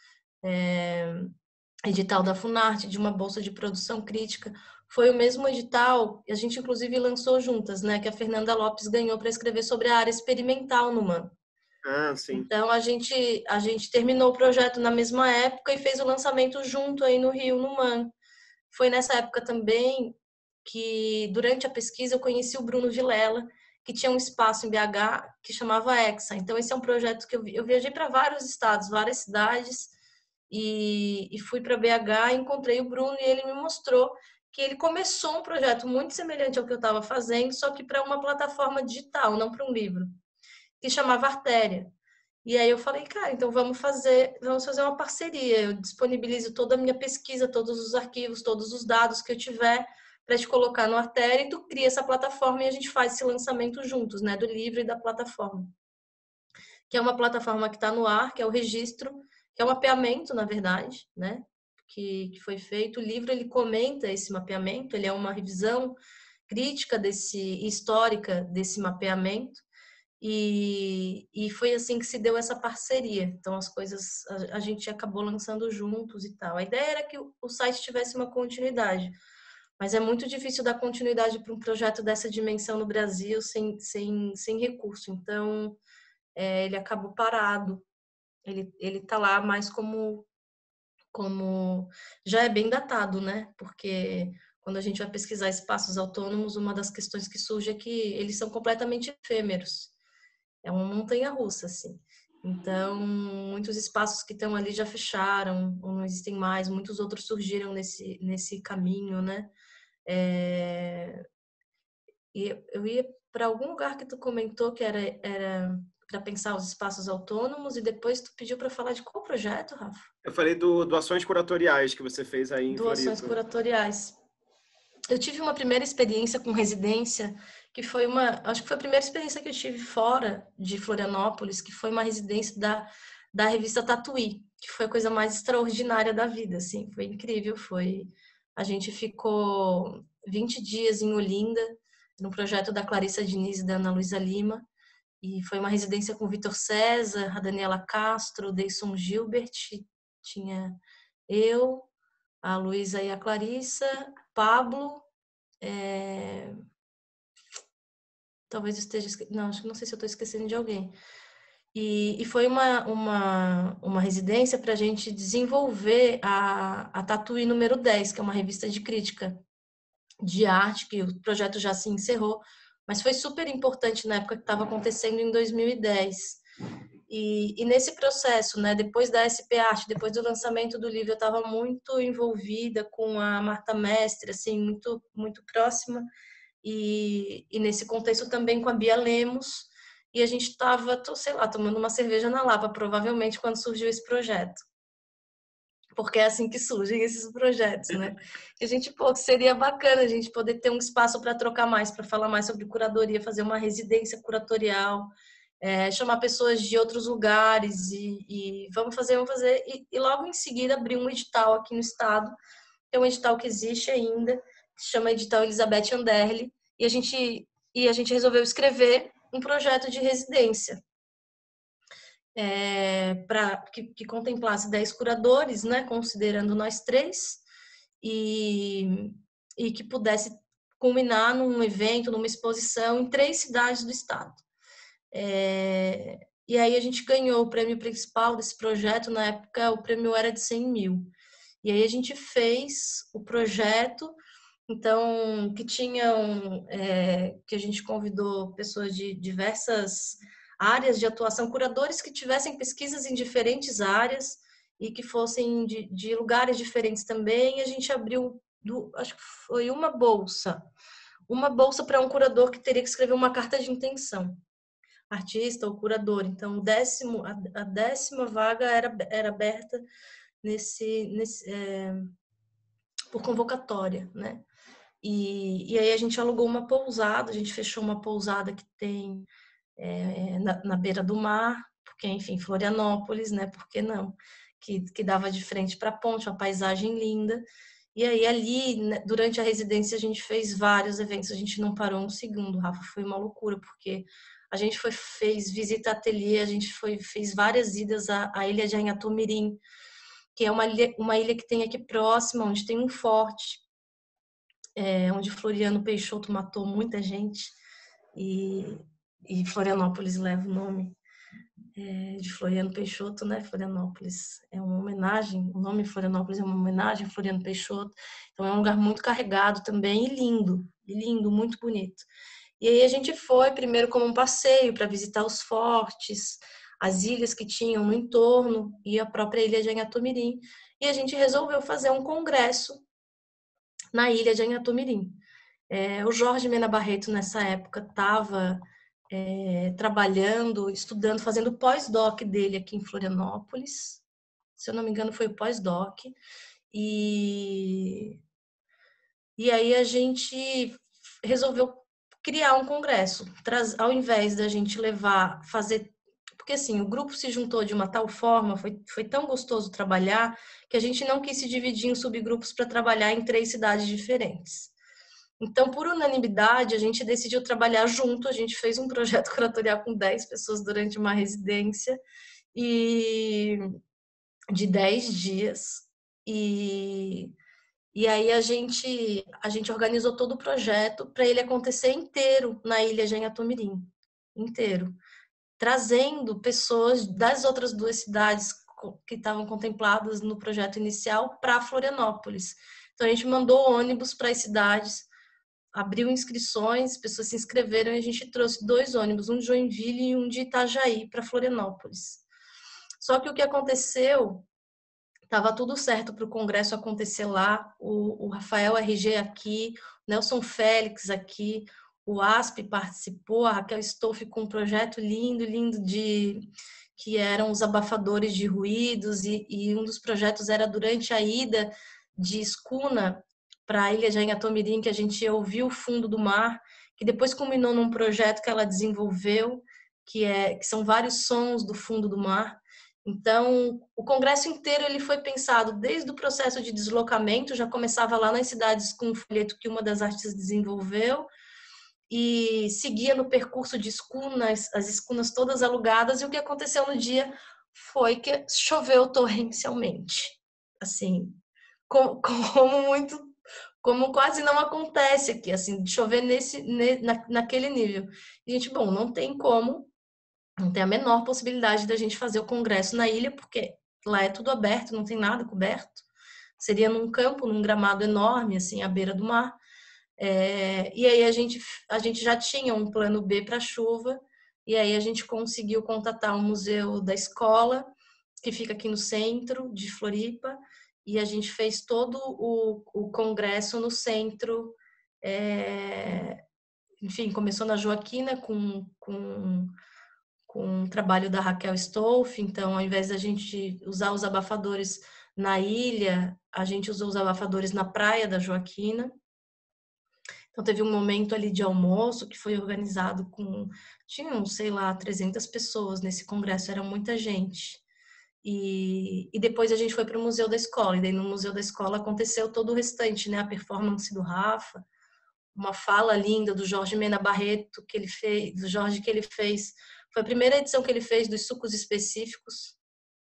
edital da Funarte, de uma bolsa de produção crítica. Foi o mesmo edital, e a gente inclusive lançou juntas, né, que a Fernanda Lopes ganhou para escrever sobre a área experimental no MAN. Ah, sim. Então a gente terminou o projeto na mesma época e fez o lançamento junto aí no Rio, no MAN. Foi nessa época também que durante a pesquisa eu conheci o Bruno Vilela, que tinha um espaço em BH que chamava Hexa. Então esse é um projeto que eu viajei para vários estados, várias cidades e fui para BH, encontrei o Bruno e ele me mostrou que ele começou um projeto muito semelhante ao que eu estava fazendo, só que para uma plataforma digital, não para um livro, que chamava Artéria. E aí eu falei, cara, então vamos fazer uma parceria. Eu disponibilizo toda a minha pesquisa, todos os arquivos, todos os dados que eu tiver para te colocar no Artéria e tu cria essa plataforma e a gente faz esse lançamento juntos, né, do livro e da plataforma. Que é uma plataforma que está no ar, que é o registro, que é um mapeamento, na verdade, né, que foi feito. O livro ele comenta esse mapeamento, ele é uma revisão crítica histórica desse mapeamento. E foi assim que se deu essa parceria. Então, as coisas a gente acabou lançando juntos e tal. A ideia era que o site tivesse uma continuidade, mas é muito difícil dar continuidade para um projeto dessa dimensão no Brasil sem recurso. Então, ele acabou parado. Ele está lá mais como já é bem datado, né? Porque quando a gente vai pesquisar espaços autônomos, uma das questões que surge é que eles são completamente efêmeros. É uma montanha-russa, assim. Então, muitos espaços que estão ali já fecharam, ou não existem mais, muitos outros surgiram nesse caminho, né? E eu ia para algum lugar que tu comentou que era para pensar os espaços autônomos, e depois tu pediu para falar de qual projeto, Rafa? Eu falei do Ações Curatoriais que você fez aí em Doações Floripa. curatoriais. Eu tive uma primeira experiência com residência, que foi acho que foi a primeira experiência que eu tive fora de Florianópolis, que foi uma residência da revista Tatuí, que foi a coisa mais extraordinária da vida, assim, foi incrível, a gente ficou 20 dias em Olinda, no projeto da Clarissa Diniz e da Ana Luísa Lima, e foi uma residência com o Vitor César, a Daniela Castro, o Deison Gilbert, tinha eu, a Luísa e a Clarissa, Pablo, talvez esteja, não, acho que não sei se eu estou esquecendo de alguém. E foi uma residência para a gente desenvolver a Tatuí número 10, que é uma revista de crítica de arte, que o projeto já se encerrou, mas foi super importante na época que estava acontecendo em 2010. E nesse processo, né, depois da SP Arte, depois do lançamento do livro, eu estava muito envolvida com a Marta Mestre, assim, muito, muito próxima, e nesse contexto também com a Bia Lemos, e a gente estava, sei lá, tomando uma cerveja na Lapa, provavelmente quando surgiu esse projeto. Porque é assim que surgem esses projetos, né? E a gente, pô, seria bacana a gente poder ter um espaço para trocar mais, para falar mais sobre curadoria, fazer uma residência curatorial, chamar pessoas de outros lugares e vamos fazer. E logo em seguida abrir um edital aqui no estado, que é um edital que existe ainda, que se chama Edital Elizabeth Anderle, e a gente resolveu escrever um projeto de residência que contemplasse 10 curadores, né, considerando nós três, e que pudesse culminar num evento, numa exposição em 3 cidades do estado. E aí a gente ganhou o prêmio principal desse projeto, na época o prêmio era de 100 mil. E aí a gente fez o projeto, então, que a gente convidou pessoas de diversas áreas de atuação, curadores que tivessem pesquisas em diferentes áreas e que fossem de lugares diferentes também. E a gente abriu, acho que foi uma bolsa para um curador que teria que escrever uma carta de intenção, artista ou curador. Então, a 10ª vaga era aberta por convocatória, né? E aí a gente alugou uma pousada, a gente fechou uma pousada que tem na beira do mar, porque, enfim, Florianópolis, né? Por que não? Que dava de frente para a ponte, uma paisagem linda. E aí ali, né, durante a residência, a gente fez vários eventos, a gente não parou um segundo, Rafa, foi uma loucura, porque a gente fez visita ateliê, a gente fez várias idas à ilha de Anhatomirim, que é uma ilha que tem aqui próxima, onde tem um forte, onde Floriano Peixoto matou muita gente, e Florianópolis leva o nome de Floriano Peixoto, né? Florianópolis é uma homenagem, o nome Florianópolis é uma homenagem a Floriano Peixoto, então é um lugar muito carregado também e lindo, muito bonito. E aí a gente foi primeiro como um passeio para visitar os fortes, as ilhas que tinham no entorno e a própria ilha de Anhatomirim, e a gente resolveu fazer um congresso na ilha de Anhatomirim. O Jorge Mena Barreto, nessa época, estava trabalhando, estudando, fazendo o pós-doc dele aqui em Florianópolis. Se eu não me engano, foi o pós-doc. E aí a gente resolveu criar um congresso, ao invés da gente fazer... Porque assim, o grupo se juntou de uma tal forma, foi tão gostoso trabalhar, que a gente não quis se dividir em subgrupos para trabalhar em 3 cidades diferentes. Então, por unanimidade, a gente decidiu trabalhar junto, a gente fez um projeto curatorial com 10 pessoas durante uma residência de 10 dias. E aí a gente organizou todo o projeto para ele acontecer inteiro na ilha de Anhatomirim, inteiro, trazendo pessoas das outras 2 cidades que estavam contempladas no projeto inicial para Florianópolis. Então a gente mandou ônibus para as cidades, abriu inscrições, pessoas se inscreveram e a gente trouxe 2 ônibus, um de Joinville e um de Itajaí para Florianópolis. Só que o que aconteceu, estava tudo certo para o congresso acontecer lá, o Rafael RG aqui, o Nelson Félix aqui, o ASP participou, a Raquel Stolfi com um projeto lindo que eram os abafadores de ruídos, e um dos projetos era durante a ida de escuna para a ilha de Anhatomirim, que a gente ouviu o fundo do mar, que depois culminou num projeto que ela desenvolveu, que são vários sons do fundo do mar. Então, o congresso inteiro ele foi pensado desde o processo de deslocamento, já começava lá nas cidades com um folheto que uma das artistas desenvolveu, e seguia no percurso de escunas, as escunas todas alugadas, e o que aconteceu no dia foi que choveu torrencialmente. Assim, como quase não acontece aqui, assim, de chover naquele nível. E, gente, bom, não tem a menor possibilidade da gente fazer o congresso na ilha, porque lá é tudo aberto, não tem nada coberto. Seria num campo, num gramado enorme, assim, à beira do mar. E aí a gente já tinha um plano B para chuva, e aí a gente conseguiu contatar um museu da escola, que fica aqui no centro de Floripa, e a gente fez todo o congresso no centro. Enfim, começou na Joaquina com o trabalho da Raquel Stolfi. Então, ao invés da gente usar os abafadores na ilha, a gente usou os abafadores na praia da Joaquina. Então, teve um momento ali de almoço que foi organizado tinham, sei lá, 300 pessoas nesse congresso, era muita gente. E depois a gente foi para o Museu da Escola, e daí no Museu da Escola aconteceu todo o restante, né? A performance do Rafa, uma fala linda do Jorge Mena Barreto, que ele fez, do Jorge que ele fez. Foi a primeira edição que ele fez dos sucos específicos,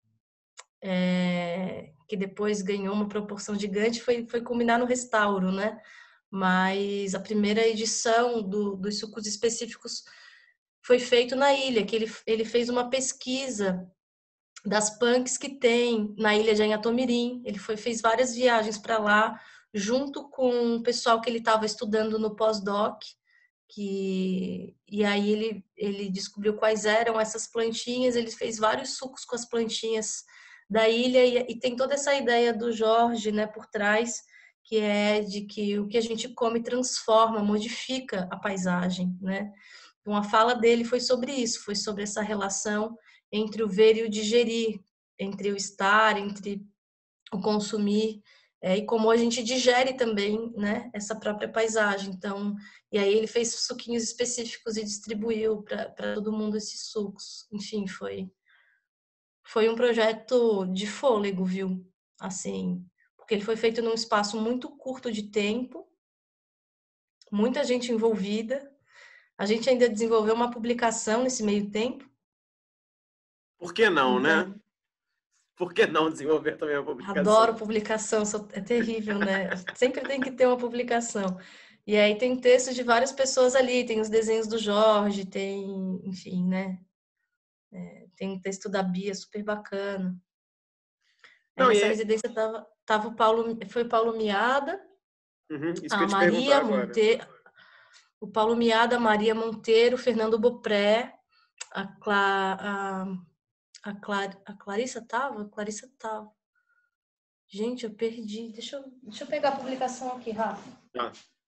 que depois ganhou uma proporção gigante, foi culminar no restauro, né? Mas a primeira edição dos sucos específicos foi feito na ilha, que ele fez uma pesquisa das punks que tem na ilha de Anhatomirim. Ele fez várias viagens para lá, junto com o pessoal que ele estava estudando no pós-doc, e aí ele descobriu quais eram essas plantinhas, ele fez vários sucos com as plantinhas da ilha, e tem toda essa ideia do Jorge, né, por trás, que é de que o que a gente come transforma, modifica a paisagem, né? Então, a fala dele foi sobre isso, foi sobre essa relação entre o ver e o digerir, entre o estar, entre o consumir, e como a gente digere também, né, essa própria paisagem. Então, e aí ele fez suquinhos específicos e distribuiu para todo mundo esses sucos. Enfim, foi um projeto de fôlego, viu? Assim, porque ele foi feito num espaço muito curto de tempo, muita gente envolvida. A gente ainda desenvolveu uma publicação nesse meio tempo. Por que não, Então, né? Por que não desenvolver também a adoro publicação? publicação, é terrível, né? Sempre tem que ter uma publicação. E aí tem textos de várias pessoas ali, tem os desenhos do Jorge, tem, enfim, né? Tem um texto da Bia super bacana. Aí Não, nessa residência tava foi o Paulo Miada, isso que eu a ia te perguntar Maria agora. Monteiro, o Paulo Miada, a Maria Monteiro, Fernando Bopré, a, Cla, a Clarissa tava? A Clarissa tava. Gente, eu perdi. Deixa eu pegar a publicação aqui, Rafa. Tá.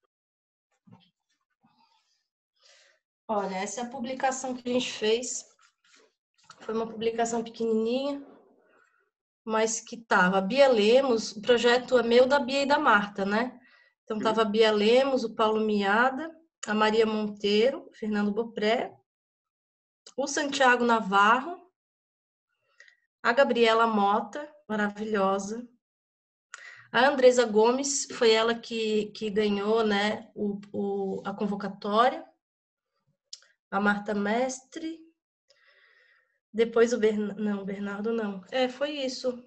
Olha, essa é a publicação que a gente fez. Foi uma publicação pequenininha, mas que tava a Bia Lemos, o projeto é meu, da Bia e da Marta, né? Então tava a Bia Lemos, o Paulo Miada, a Maria Monteiro, o Fernando Bopré, o Santiago Navarro, a Gabriela Mota, maravilhosa, a Andresa Gomes, foi ela que ganhou, né, a convocatória, a Marta Mestre, depois o Bernardo não. Foi isso.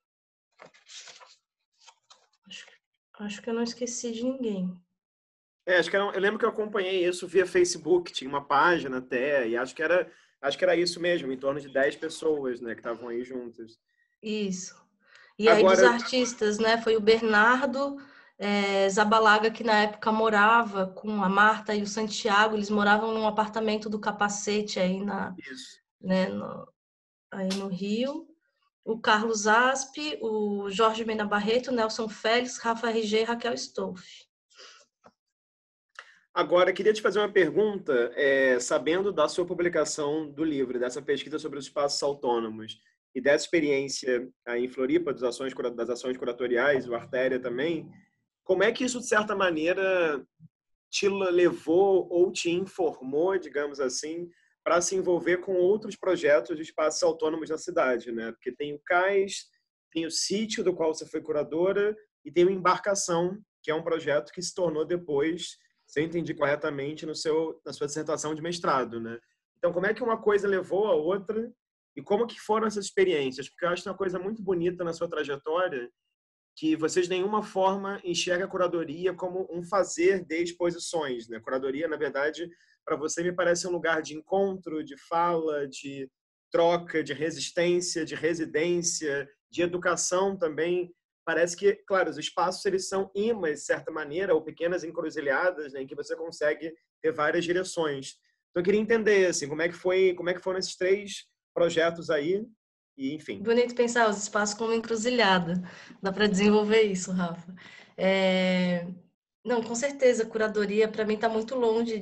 Acho que eu não esqueci de ninguém. Acho que eu lembro que eu acompanhei isso via Facebook, tinha uma página até, e acho que era isso mesmo, em torno de 10 pessoas, né, que estavam aí juntas. Isso. E aí dos Agora, artistas, né, foi o Bernardo Zabalaga, que na época morava com a Marta e o Santiago, eles moravam num apartamento do Capacete aí isso. né, aí no Rio. O Carlos Aspe, o Jorge Mena Barreto, Nelson Félix, Rafa RG e Raquel Stolf. Agora, queria te fazer uma pergunta, sabendo da sua publicação do livro, dessa pesquisa sobre os espaços autônomos e dessa experiência aí em Floripa, das ações curatoriais, o Artéria também, como é que isso, de certa maneira, te levou ou te informou, digamos assim, para se envolver com outros projetos de espaços autônomos na cidade, né? Porque tem o Cais, tem o Sítio, do qual você foi curadora, e tem o Embarcação, que é um projeto que se tornou depois, se eu entendi corretamente, na sua dissertação de mestrado, né? Então, como é que uma coisa levou a outra e como que foram essas experiências? Porque eu acho uma coisa muito bonita na sua trajetória, que vocês de nenhuma forma enxergam a curadoria como um fazer de exposições, né? Curadoria, na verdade, para você me parece um lugar de encontro, de fala, de troca, de resistência, de residência, de educação também. Parece que, claro, os espaços eles são imãs, de certa maneira, ou pequenas encruzilhadas, né, em que você consegue ter várias direções. Então, eu queria entender assim, como é que foram esses 3 projetos aí, e enfim. Bonito pensar os espaços como encruzilhada. Dá para desenvolver isso, Rafa. Não, com certeza, a curadoria para mim está muito longe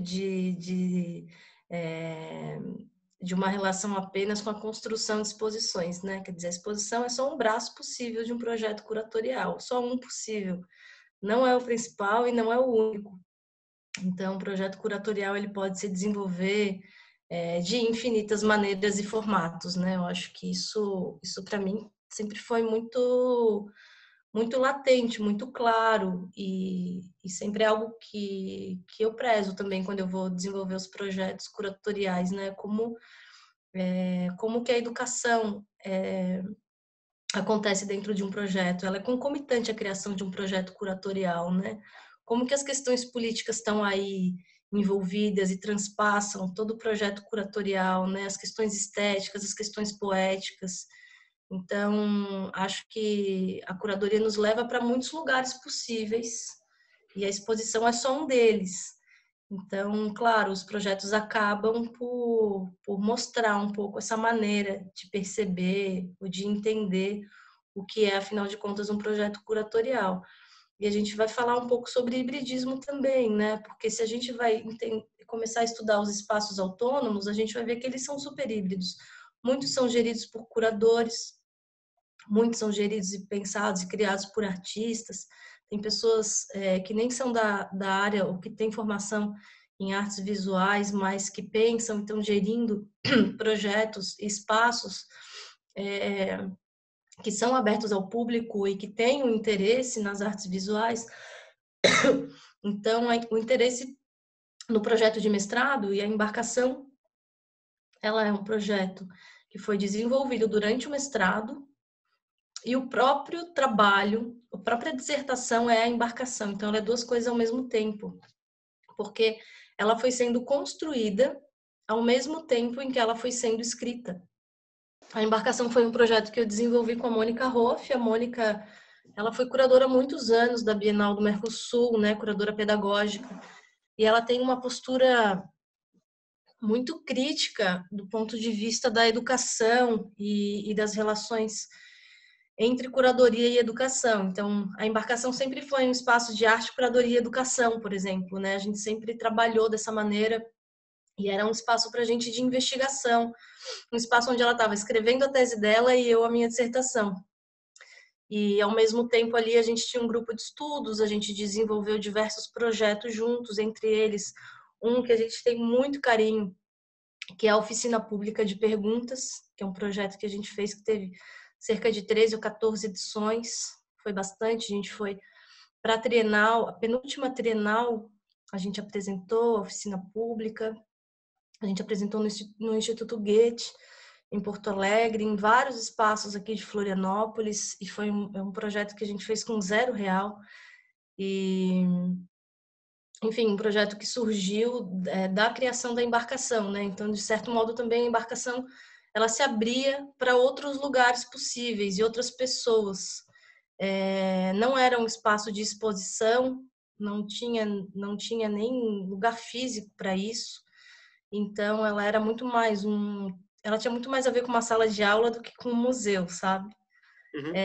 de uma relação apenas com a construção de exposições, né? Quer dizer, a exposição é só um braço possível de um projeto curatorial, só um possível. Não é o principal e não é o único. Então, o projeto curatorial ele pode se desenvolver de infinitas maneiras e formatos, né? Eu acho que isso para mim sempre foi muito latente, muito claro e sempre é algo que eu prezo também quando eu vou desenvolver os projetos curatoriais, né? Como que a educação acontece dentro de um projeto, ela é concomitante à criação de um projeto curatorial, né? Como que as questões políticas estão aí envolvidas e transpassam todo o projeto curatorial, né? As questões estéticas, as questões poéticas. Então, acho que a curadoria nos leva para muitos lugares possíveis e a exposição é só um deles. Então, claro, os projetos acabam por mostrar um pouco essa maneira de perceber ou de entender o que é, afinal de contas, um projeto curatorial. E a gente vai falar um pouco sobre hibridismo também, né? Porque se a gente vai começar a estudar os espaços autônomos, a gente vai ver que eles são super híbridos. Muitos são geridos por curadores, muitos são geridos e pensados e criados por artistas. Tem pessoas que nem são da área ou que têm formação em artes visuais, mas que pensam e estão gerindo projetos, espaços que são abertos ao público e que têm um interesse nas artes visuais. Então, o interesse no projeto de mestrado e a embarcação, ela é um projeto que foi desenvolvido durante o mestrado e o próprio trabalho, a própria dissertação é a embarcação. Então, ela é duas coisas ao mesmo tempo, porque ela foi sendo construída ao mesmo tempo em que ela foi sendo escrita. A embarcação foi um projeto que eu desenvolvi com a Mônica Hoff. A Mônica, ela foi curadora há muitos anos da Bienal do Mercosul, né, curadora pedagógica, e ela tem uma postura muito crítica do ponto de vista da educação e das relações entre curadoria e educação. Então, a embarcação sempre foi um espaço de arte, curadoria e educação, por exemplo, né? A gente sempre trabalhou dessa maneira e era um espaço para a gente de investigação, um espaço onde ela estava escrevendo a tese dela e eu a minha dissertação. E, ao mesmo tempo, ali a gente tinha um grupo de estudos, a gente desenvolveu diversos projetos juntos, entre eles um que a gente tem muito carinho, que é a Oficina Pública de Perguntas, que é um projeto que a gente fez que teve cerca de 13 ou 14 edições, foi bastante, a gente foi para a Trienal, a penúltima Trienal, a gente apresentou a Oficina Pública, a gente apresentou no Instituto Goethe, em Porto Alegre, em vários espaços aqui de Florianópolis, e foi um projeto que a gente fez com R$0, e enfim, um projeto que surgiu da criação da embarcação, né? Então, de certo modo, também a embarcação ela se abria para outros lugares possíveis e outras pessoas. Não era um espaço de exposição, não tinha nem lugar físico para isso. Então, ela tinha muito mais a ver com uma sala de aula do que com um museu, sabe? Uhum.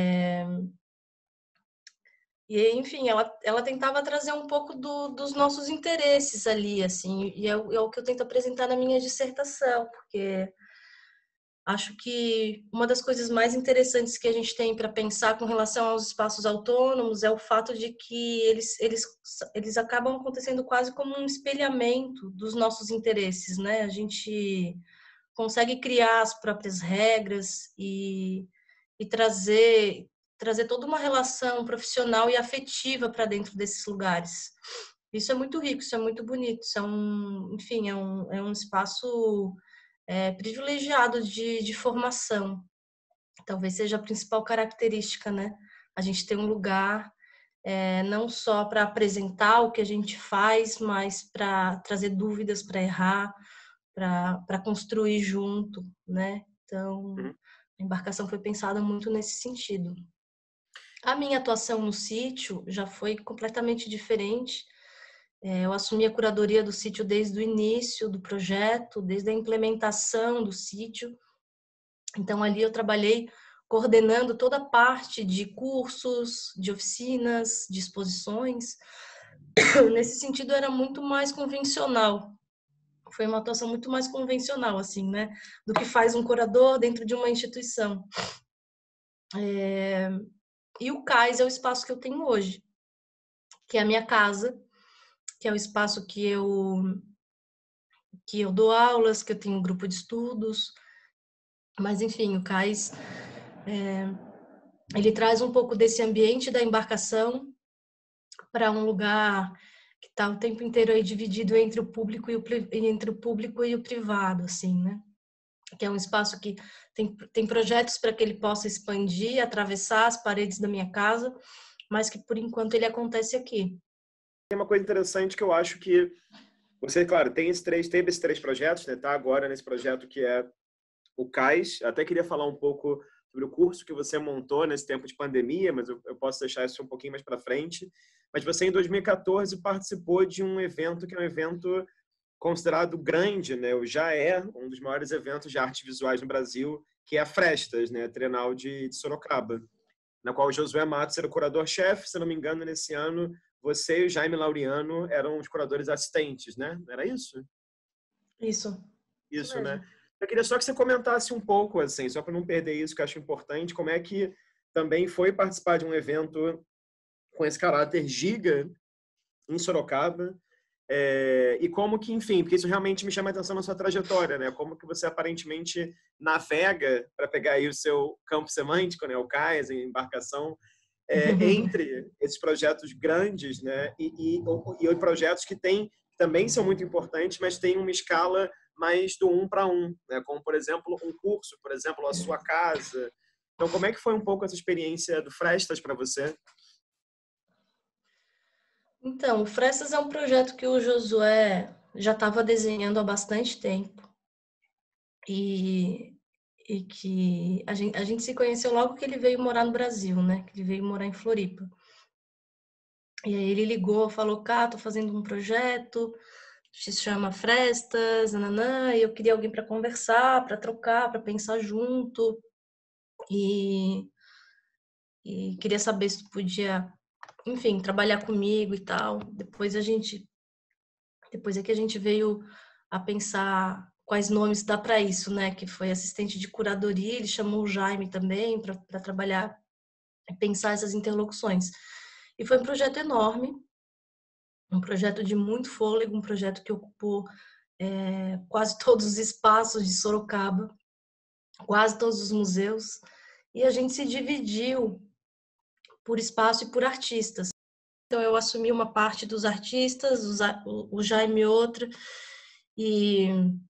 E, enfim, ela tentava trazer um pouco dos nossos interesses ali, assim, e é o que eu tento apresentar na minha dissertação, porque acho que uma das coisas mais interessantes que a gente tem para pensar com relação aos espaços autônomos é o fato de que eles acabam acontecendo quase como um espelhamento dos nossos interesses, né? A gente consegue criar as próprias regras e trazer toda uma relação profissional e afetiva para dentro desses lugares. Isso é muito rico, isso é muito bonito, isso enfim, é um espaço privilegiado de formação. Talvez seja a principal característica, né? A gente tem um lugar não só para apresentar o que a gente faz, mas para trazer dúvidas, para errar, para construir junto, né? Então, Uhum. a embarcação foi pensada muito nesse sentido. A minha atuação no sítio já foi completamente diferente. Eu assumi a curadoria do sítio desde o início do projeto, desde a implementação do sítio. Então, ali eu trabalhei coordenando toda a parte de cursos, de oficinas, de exposições. Nesse sentido, era muito mais convencional. Foi uma atuação muito mais convencional, assim, né? Do que faz um curador dentro de uma instituição. E o CAIS é o espaço que eu tenho hoje, que é a minha casa, que é o espaço que eu que eu dou aulas, que eu tenho um grupo de estudos, mas enfim, o CAIS, ele traz um pouco desse ambiente da embarcação para um lugar que está o tempo inteiro aí dividido entre o público e o privado, assim, né? Que é um espaço que tem projetos para que ele possa expandir, atravessar as paredes da minha casa, mas que por enquanto ele acontece aqui. Tem uma coisa interessante que eu acho que você, claro, teve esses 3 projetos, né? Tá agora nesse projeto que é o CAIS. Até queria falar um pouco sobre o curso que você montou nesse tempo de pandemia, mas eu posso deixar isso um pouquinho mais para frente. Mas você, em 2014, participou de um evento que é um evento considerado grande, né? Já é um dos maiores eventos de artes visuais no Brasil, que é a Frestas, né? A Trienal de Sorocaba, na qual o Josué Matos era o curador-chefe. Se não me engano, nesse ano, você e o Jaime Laureano eram os curadores assistentes, né? Era isso? Isso Isso, né? mesmo. Eu queria só que você comentasse um pouco, assim, só para não perder isso, que eu acho importante, como é que também foi participar de um evento com esse caráter giga em Sorocaba, e como que, enfim, porque isso realmente me chama a atenção na sua trajetória, né? Como que você aparentemente navega para pegar aí o seu campo semântico, né? O cais, a embarcação, entre esses projetos grandes, né? E projetos que também são muito importantes, mas têm uma escala mais do 1 para 1, né? Como, por exemplo, um curso, por exemplo, a sua casa. Então, como é que foi um pouco essa experiência do Frestas para você? Então, o Frestas é um projeto que o Josué já estava desenhando há bastante tempo e, e que a gente se conheceu logo que ele veio morar no Brasil, né? Que ele veio morar em Floripa. E aí ele ligou, falou, cá, tô fazendo um projeto, se chama Frestas, nananã, e eu queria alguém para conversar, para trocar, para pensar junto. E, e queria saber se tu podia, enfim, trabalhar comigo e tal. Depois é que a gente veio a pensar quais nomes dá para isso, né? Que foi assistente de curadoria, ele chamou o Jaime também para trabalhar e pensar essas interlocuções. E foi um projeto enorme, um projeto de muito fôlego, um projeto que ocupou quase todos os espaços de Sorocaba, quase todos os museus, e a gente se dividiu por espaço e por artistas. Então eu assumi uma parte dos artistas, o Jaime outra, e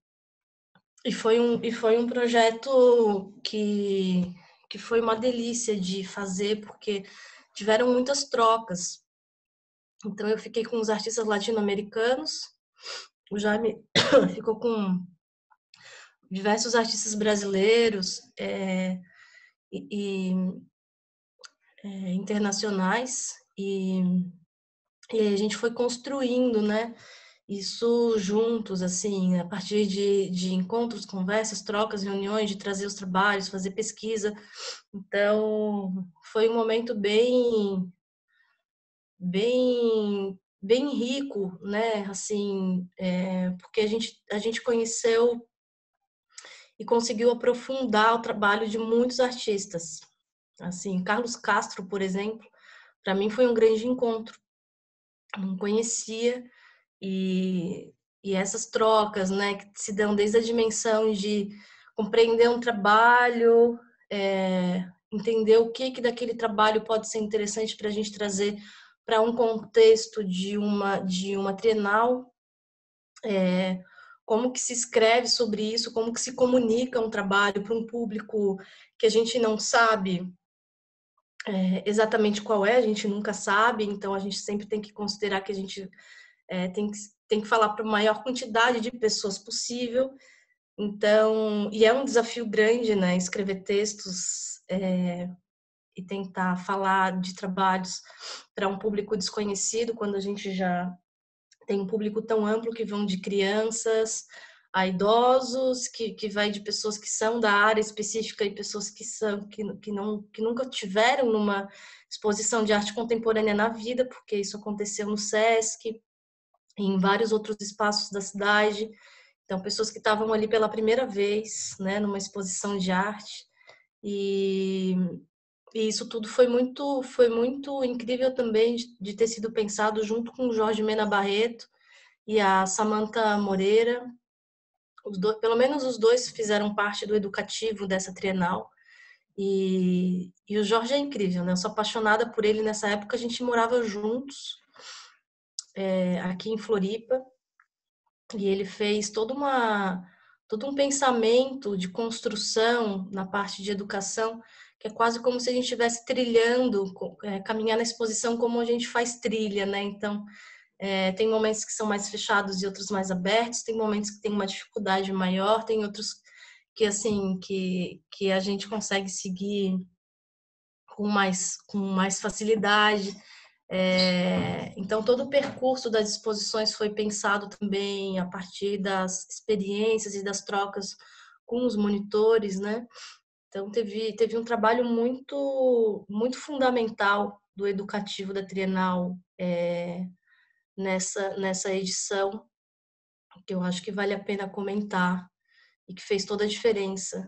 e foi um projeto que foi uma delícia de fazer, porque tiveram muitas trocas. Então, eu fiquei com os artistas latino-americanos, o Jaime ficou com diversos artistas brasileiros e internacionais, e a gente foi construindo, né? Isso juntos, assim, a partir de encontros, conversas, trocas, reuniões, de trazer os trabalhos, fazer pesquisa. Então, foi um momento bem rico, né? Assim, porque a gente conheceu e conseguiu aprofundar o trabalho de muitos artistas. Assim, Carlos Castro, por exemplo, para mim foi um grande encontro. Não conhecia e, e essas trocas, né, que se dão desde a dimensão de compreender um trabalho, entender o que daquele trabalho pode ser interessante para a gente trazer para um contexto de uma trienal, como que se escreve sobre isso, como que se comunica um trabalho para um público que a gente não sabe exatamente qual é, a gente nunca sabe, então a gente sempre tem que considerar que a gente tem que falar para a maior quantidade de pessoas possível. Então, e é um desafio grande, né? Escrever textos e tentar falar de trabalhos para um público desconhecido, quando a gente já tem um público tão amplo que vão de crianças a idosos, que vai de pessoas que são da área específica e pessoas que nunca tiveram numa exposição de arte contemporânea na vida, porque isso aconteceu no SESC e em vários outros espaços da cidade. Então, pessoas que estavam ali pela primeira vez, né, numa exposição de arte. E, e isso tudo foi muito incrível também de ter sido pensado junto com o Jorge Mena Barreto e a Samantha Moreira, Pelo menos os dois fizeram parte do educativo dessa Trienal. E o Jorge é incrível, né? Eu sou apaixonada por ele. Nessa época a gente morava juntos, aqui em Floripa, e ele fez todo um pensamento de construção na parte de educação, que é quase como se a gente estivesse trilhando, caminhar na exposição como a gente faz trilha, né? Então, tem momentos que são mais fechados e outros mais abertos, tem momentos que tem uma dificuldade maior, tem outros que, assim, que a gente consegue seguir com mais facilidade. Então, todo o percurso das exposições foi pensado também a partir das experiências e das trocas com os monitores, né? Então, teve um trabalho muito fundamental do educativo da Trienal nessa edição, que eu acho que vale a pena comentar e que fez toda a diferença.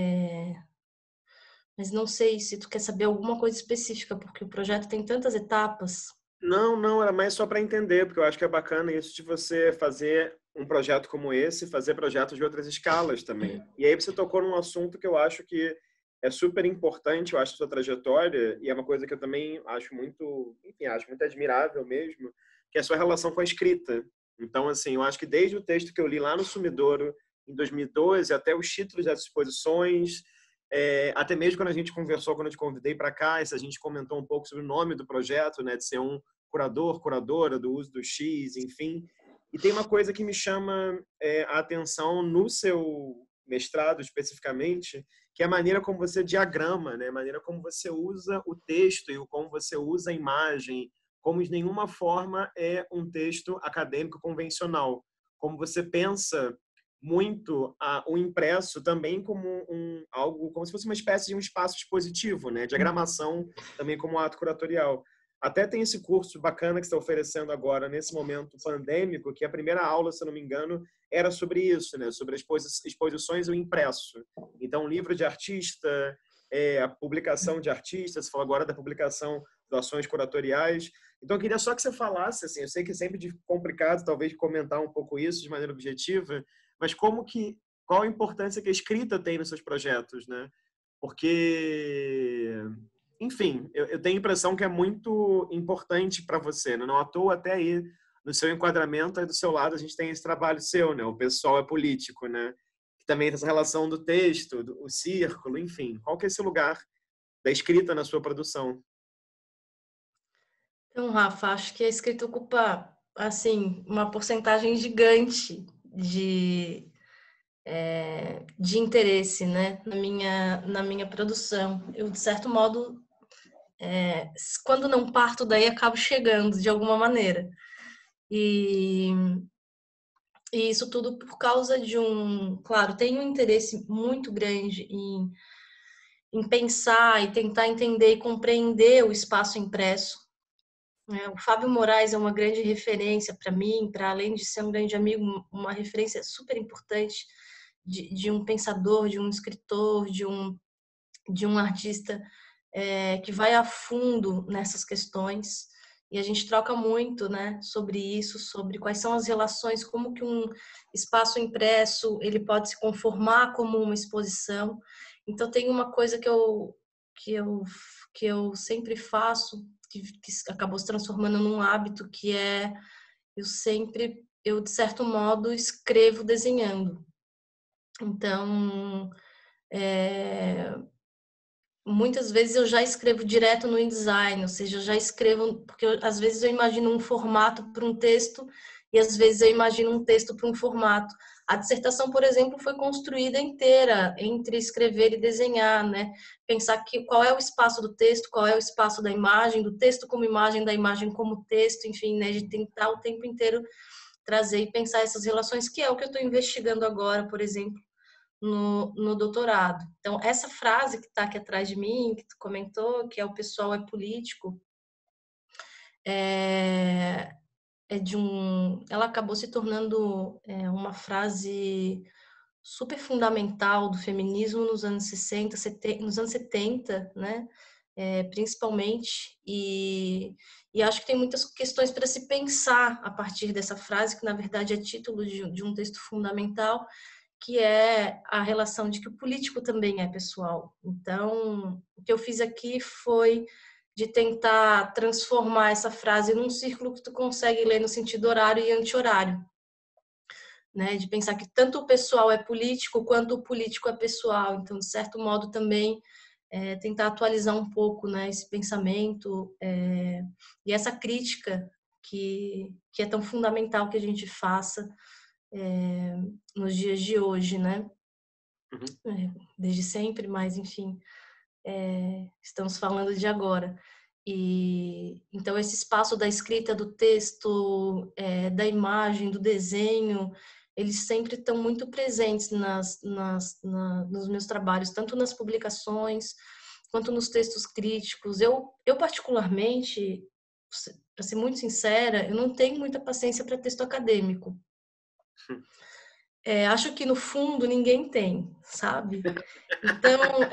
Mas não sei se tu quer saber alguma coisa específica, porque o projeto tem tantas etapas. Não, não, era mais só para entender, porque eu acho que é bacana isso de você fazer um projeto como esse, fazer projetos de outras escalas também. E aí você tocou num assunto que eu acho que é super importante, eu acho, a sua trajetória, e é uma coisa que eu também acho muito, enfim, acho muito admirável mesmo, que é a sua relação com a escrita. Então, assim, eu acho que desde o texto que eu li lá no Sumidouro, em 2012, até os títulos das exposições, até mesmo quando a gente conversou, quando eu te convidei para cá, a gente comentou um pouco sobre o nome do projeto, né, de ser um curador, curadora, do uso do X, enfim. E tem uma coisa que me chama a atenção no seu mestrado, especificamente, que é a maneira como você diagrama, né? A maneira como você usa o texto e como você usa a imagem, como de nenhuma forma é um texto acadêmico convencional. Como você pensa muito o impresso também como algo, como se fosse uma espécie de um espaço expositivo, né? Diagramação também como ato curatorial. Até tem esse curso bacana que está oferecendo agora, nesse momento pandêmico, que a primeira aula, se não me engano, era sobre isso, né? Sobre as exposições e o impresso. Então, livro de artista, a publicação de artistas, você falou agora da publicação de ações curatoriais. Então, eu queria só que você falasse, assim, eu sei que é sempre complicado, talvez, comentar um pouco isso de maneira objetiva, mas qual a importância que a escrita tem nos seus projetos, né? Porque, enfim, eu tenho a impressão que é muito importante para você, né? Não à toa até aí no seu enquadramento, aí do seu lado a gente tem esse trabalho seu, né? O pessoal é político, né? Que também tem essa relação do texto, o círculo, enfim. Qual que é esse lugar da escrita na sua produção? Então, Rafa, acho que a escrita ocupa, assim, uma porcentagem gigante de interesse, né, na minha produção. Eu, de certo modo, quando não parto daí, acabo chegando de alguma maneira. E, e isso tudo por causa claro, tem um interesse muito grande em pensar e tentar entender e compreender o espaço impresso. O Fábio Moraes é uma grande referência para mim, para além de ser um grande amigo, uma referência super importante de um pensador, de um escritor, de um artista que vai a fundo nessas questões. E a gente troca muito, né, sobre isso, sobre quais são as relações, como que um espaço impresso ele pode se conformar como uma exposição. Então tem uma coisa que eu, que eu sempre faço, que acabou se transformando num hábito, que é eu de certo modo escrevo desenhando. Então, muitas vezes eu já escrevo direto no InDesign, ou seja, eu já escrevo, porque às vezes eu imagino um formato para um texto e às vezes eu imagino um texto para um formato. A dissertação, por exemplo, foi construída inteira entre escrever e desenhar, né? Pensar qual é o espaço do texto, qual é o espaço da imagem, do texto como imagem, da imagem como texto, enfim, né? De tentar o tempo inteiro trazer e pensar essas relações, que é o que eu estou investigando agora, por exemplo, no doutorado. Então, essa frase que está aqui atrás de mim, que tu comentou, que é o pessoal é político, ela acabou se tornando uma frase super fundamental do feminismo nos anos 60, 70, nos anos 70, né? Principalmente, e acho que tem muitas questões para se pensar a partir dessa frase, que na verdade é título de um texto fundamental, que é a relação de que o político também é pessoal. Então, o que eu fiz aqui foi de tentar transformar essa frase num círculo que tu consegue ler no sentido horário e anti-horário, né? De pensar que tanto o pessoal é político quanto o político é pessoal. Então, de certo modo, também tentar atualizar um pouco, né, esse pensamento e essa crítica que é tão fundamental que a gente faça nos dias de hoje, né? Desde sempre, mas enfim, estamos falando de agora. E então esse espaço da escrita, do texto, da imagem, do desenho, eles sempre estão muito presentes nos meus trabalhos, tanto nas publicações quanto nos textos críticos. Eu particularmente, para ser muito sincera, eu não tenho muita paciência para texto acadêmico. Acho que no fundo ninguém tem, sabe? Então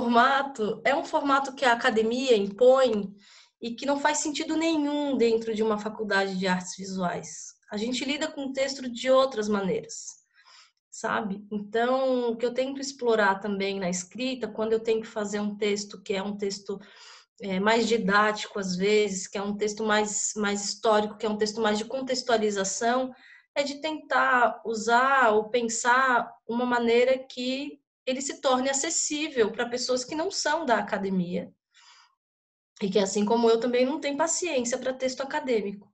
é um formato que a academia impõe e que não faz sentido nenhum dentro de uma faculdade de artes visuais. A gente lida com o texto de outras maneiras, sabe? Então, o que eu tento explorar também na escrita, quando eu tenho que fazer um texto que é um texto mais didático às vezes, que é um texto mais histórico, que é um texto mais de contextualização, é de tentar usar ou pensar uma maneira que ele se torne acessível para pessoas que não são da academia e que, assim como eu, também não tem paciência para texto acadêmico.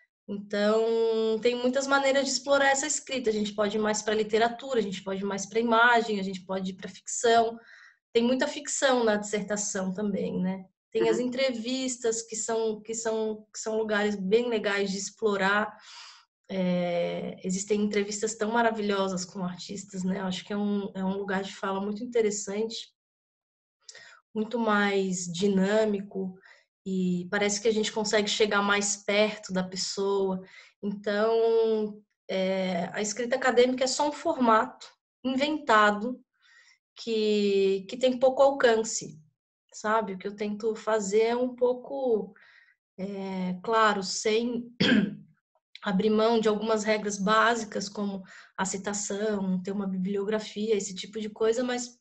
Então, tem muitas maneiras de explorar essa escrita. A gente pode ir mais para literatura, a gente pode ir mais para imagem, a gente pode ir para ficção. Tem muita ficção na dissertação também, né? Tem as entrevistas que são lugares bem legais de explorar. Existem entrevistas tão maravilhosas com artistas, né? Eu acho que é um lugar de fala muito interessante, muito mais dinâmico e parece que a gente consegue chegar mais perto da pessoa. Então, a escrita acadêmica é só um formato inventado que tem pouco alcance, sabe? O que eu tento fazer é um pouco, claro, sem abrir mão de algumas regras básicas, como a citação, ter uma bibliografia, esse tipo de coisa, mas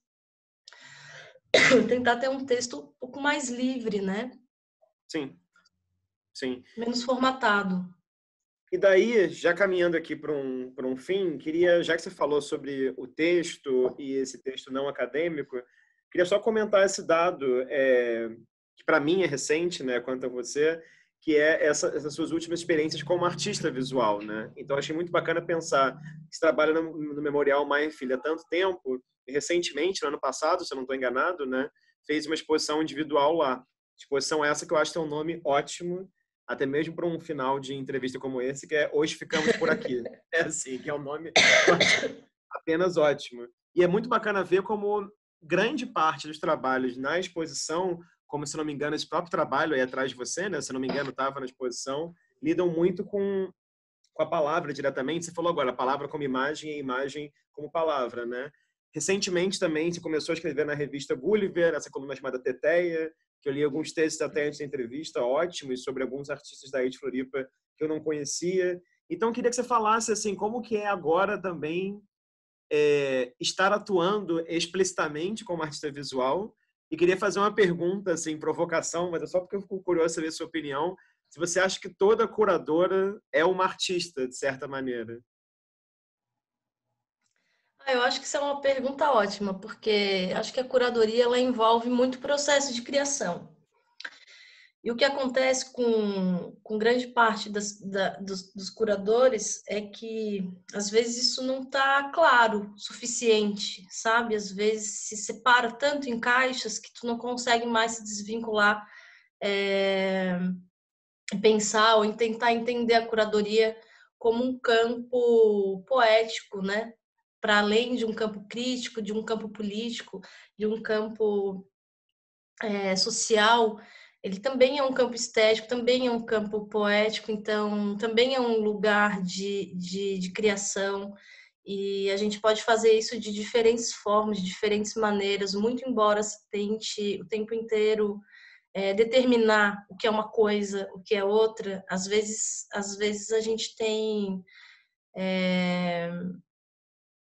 tentar ter um texto um pouco mais livre, né? Sim, sim. Menos formatado. E daí, já caminhando aqui para um fim, queria, já que você falou sobre o texto e esse texto não acadêmico, queria só comentar esse dado, que para mim é recente, né, quanto a você, que é essas suas últimas experiências como artista visual, né? Então, achei muito bacana pensar que você trabalha no Memorial Maia Filho há tanto tempo, e recentemente, no ano passado, se eu não estou enganado, né, fez uma exposição individual lá. Exposição essa que eu acho que tem um nome ótimo, até mesmo para um final de entrevista como esse, que é Hoje Ficamos por Aqui. É assim, que é um nome apenas ótimo. E é muito bacana ver como grande parte dos trabalhos na exposição, como, se não me engano, esse próprio trabalho aí atrás de você, né? Se não me engano, estava na exposição, lidam muito com a palavra diretamente. Você falou agora, a palavra como imagem e a imagem como palavra, né? Recentemente também você começou a escrever na revista Gulliver, essa coluna chamada Teteia, que eu li alguns textos até antes da entrevista, ótimos, sobre alguns artistas daí de Floripa que eu não conhecia. Então, eu queria que você falasse assim, como que é agora também estar atuando explicitamente como artista visual. E queria fazer uma pergunta, assim, provocação, mas é só porque eu fico curioso saber a sua opinião. Se você acha que toda curadora é uma artista, de certa maneira. Eu acho que isso é uma pergunta ótima, porque acho que a curadoria ela envolve muito processo de criação. E o que acontece com grande parte dos curadores é que, às vezes, isso não está claro o suficiente, sabe? Às vezes se separa tanto em caixas que tu não consegue mais se desvincular, pensar ou tentar entender a curadoria como um campo poético, né? Para além de um campo crítico, de um campo político, de um campo social, ele também é um campo estético, também é um campo poético, então também é um lugar de criação, e a gente pode fazer isso de diferentes formas, de diferentes maneiras, muito embora se tente o tempo inteiro determinar o que é uma coisa, o que é outra. Às vezes a gente tem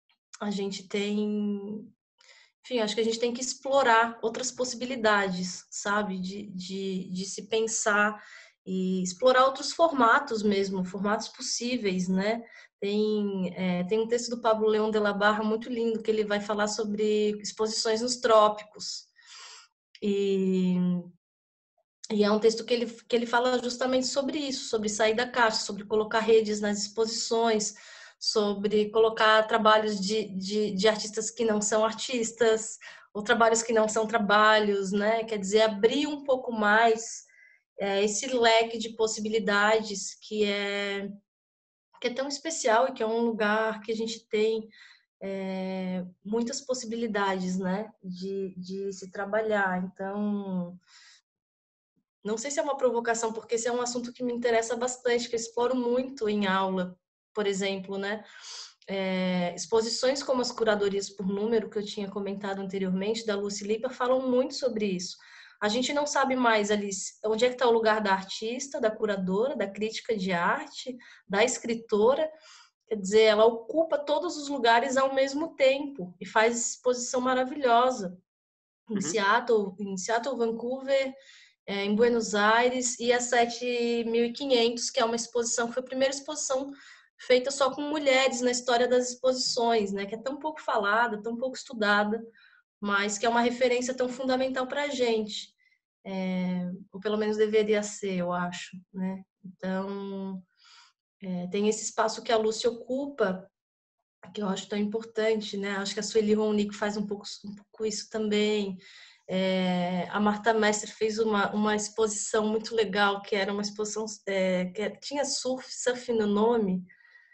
a gente tem... Enfim, acho que a gente tem que explorar outras possibilidades, sabe? De se pensar e explorar outros formatos mesmo, formatos possíveis, né? Tem um texto do Pablo León de la Barra muito lindo, que ele vai falar sobre exposições nos trópicos. E, e é um texto que ele fala justamente sobre isso, sobre sair da caixa, sobre colocar redes nas exposições, sobre colocar trabalhos de artistas que não são artistas, ou trabalhos que não são trabalhos, né? Quer dizer, abrir um pouco mais esse leque de possibilidades que é tão especial e que é um lugar que a gente tem muitas possibilidades, né? De se trabalhar. Então, não sei se é uma provocação, porque esse é um assunto que me interessa bastante, que eu exploro muito em aula, por exemplo, né? Exposições como as curadorias por número, que eu tinha comentado anteriormente, da Lucy Lipa, falam muito sobre isso. A gente não sabe mais ali onde é que está o lugar da artista, da curadora, da crítica de arte, da escritora. Quer dizer, ela ocupa todos os lugares ao mesmo tempo e faz exposição maravilhosa. Em Seattle, Vancouver, em Buenos Aires, e a 7.500, que é uma exposição, que foi a primeira exposição feita só com mulheres na história das exposições, né? Que é tão pouco falada, tão pouco estudada, mas que é uma referência tão fundamental para a gente, ou pelo menos deveria ser, eu acho, né? Então, tem esse espaço que a Lúcia ocupa, que eu acho tão importante, né? Acho que a Sueli Ronick faz um pouco isso também. A Marta Mestre fez uma exposição muito legal, que era uma exposição que tinha surf no nome,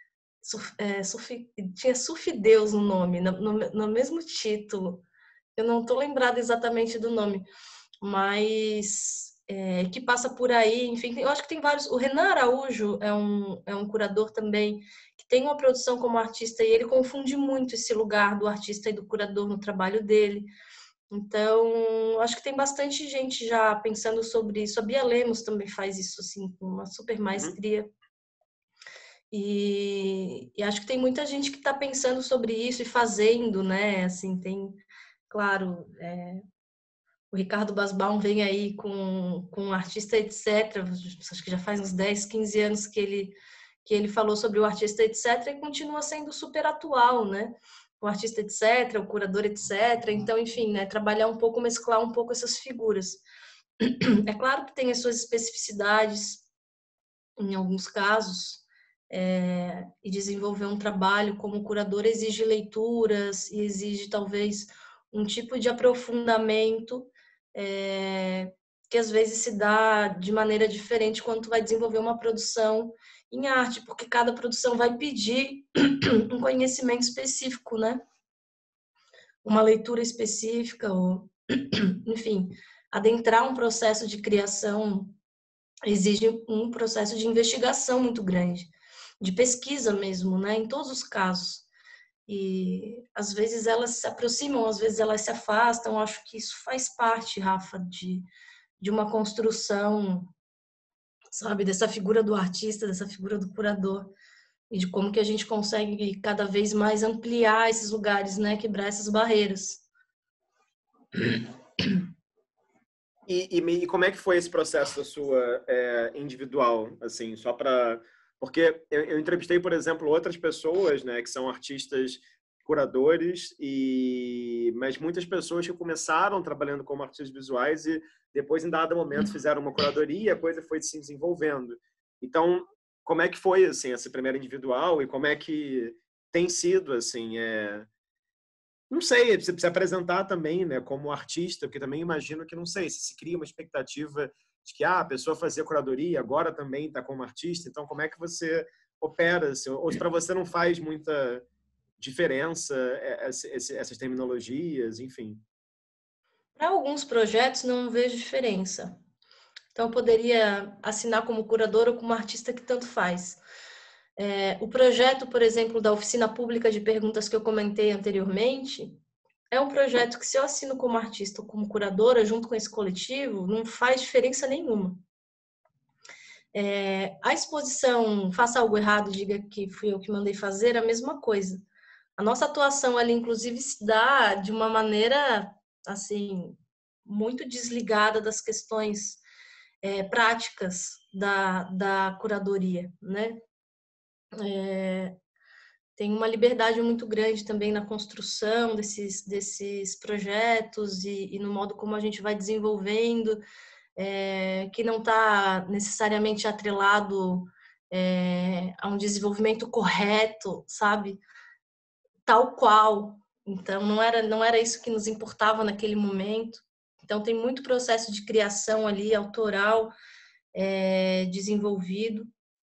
tinha Surf Deus no nome, no mesmo título. Eu não estou lembrada exatamente do nome, mas que passa por aí. Enfim, eu acho que tem vários. O Renan Araújo é um curador também, que tem uma produção como artista, e ele confunde muito esse lugar do artista e do curador no trabalho dele. Então, acho que tem bastante gente já pensando sobre isso. A Bia Lemos também faz isso, assim, com uma super maestria. E acho que tem muita gente que está pensando sobre isso e fazendo, né? Assim, tem, claro, o Ricardo Basbaum vem aí com um artista, etc. Acho que já faz uns 10, 15 anos que ele falou sobre o artista, etc. E continua sendo super atual, né? O artista, etc., o curador, etc. Então, enfim, né? Trabalhar um pouco, mesclar um pouco essas figuras. É claro que tem as suas especificidades em alguns casos, e desenvolver um trabalho como curador exige leituras e exige talvez um tipo de aprofundamento que às vezes se dá de maneira diferente quando tu vai desenvolver uma produção em arte, porque cada produção vai pedir um conhecimento específico, né? Uma leitura específica, ou, enfim, adentrar um processo de criação exige um processo de investigação muito grande, de pesquisa mesmo, né? Em todos os casos. E às vezes elas se aproximam, às vezes elas se afastam. Acho que isso faz parte, Rafa, de uma construção, sabe, dessa figura do artista, dessa figura do curador, e de como que a gente consegue cada vez mais ampliar esses lugares, né? Quebrar essas barreiras. E como é que foi esse processo da sua individual, assim, só para... Porque eu entrevistei, por exemplo, outras pessoas, né, que são artistas curadores, mas muitas pessoas que começaram trabalhando como artistas visuais e depois, em dado momento, fizeram uma curadoria e a coisa foi se desenvolvendo. Então, como é que foi, assim, essa primeira individual e como é que tem sido, assim, não sei, você precisa apresentar também, né, como artista, porque também imagino que, não sei, se cria uma expectativa de que a pessoa fazia curadoria, agora também está como artista, então como é que você opera? Ou se para você não faz muita diferença essas terminologias, enfim. Para alguns projetos não vejo diferença. Então, eu poderia assinar como curadora ou como artista, que tanto faz. O projeto, por exemplo, da oficina pública de perguntas que eu comentei anteriormente, é um projeto que, se eu assino como artista ou como curadora, junto com esse coletivo, não faz diferença nenhuma. A exposição Faça Algo Errado, Diga que fui eu que mandei fazer, a mesma coisa. A nossa atuação ali, inclusive, se dá de uma maneira, assim, muito desligada das questões práticas da curadoria, né? Tem uma liberdade muito grande também na construção desses projetos e no modo como a gente vai desenvolvendo, que não está necessariamente atrelado a um desenvolvimento correto, sabe? Tal qual. Então, não era isso que nos importava naquele momento. Então, tem muito processo de criação ali, autoral, desenvolvido.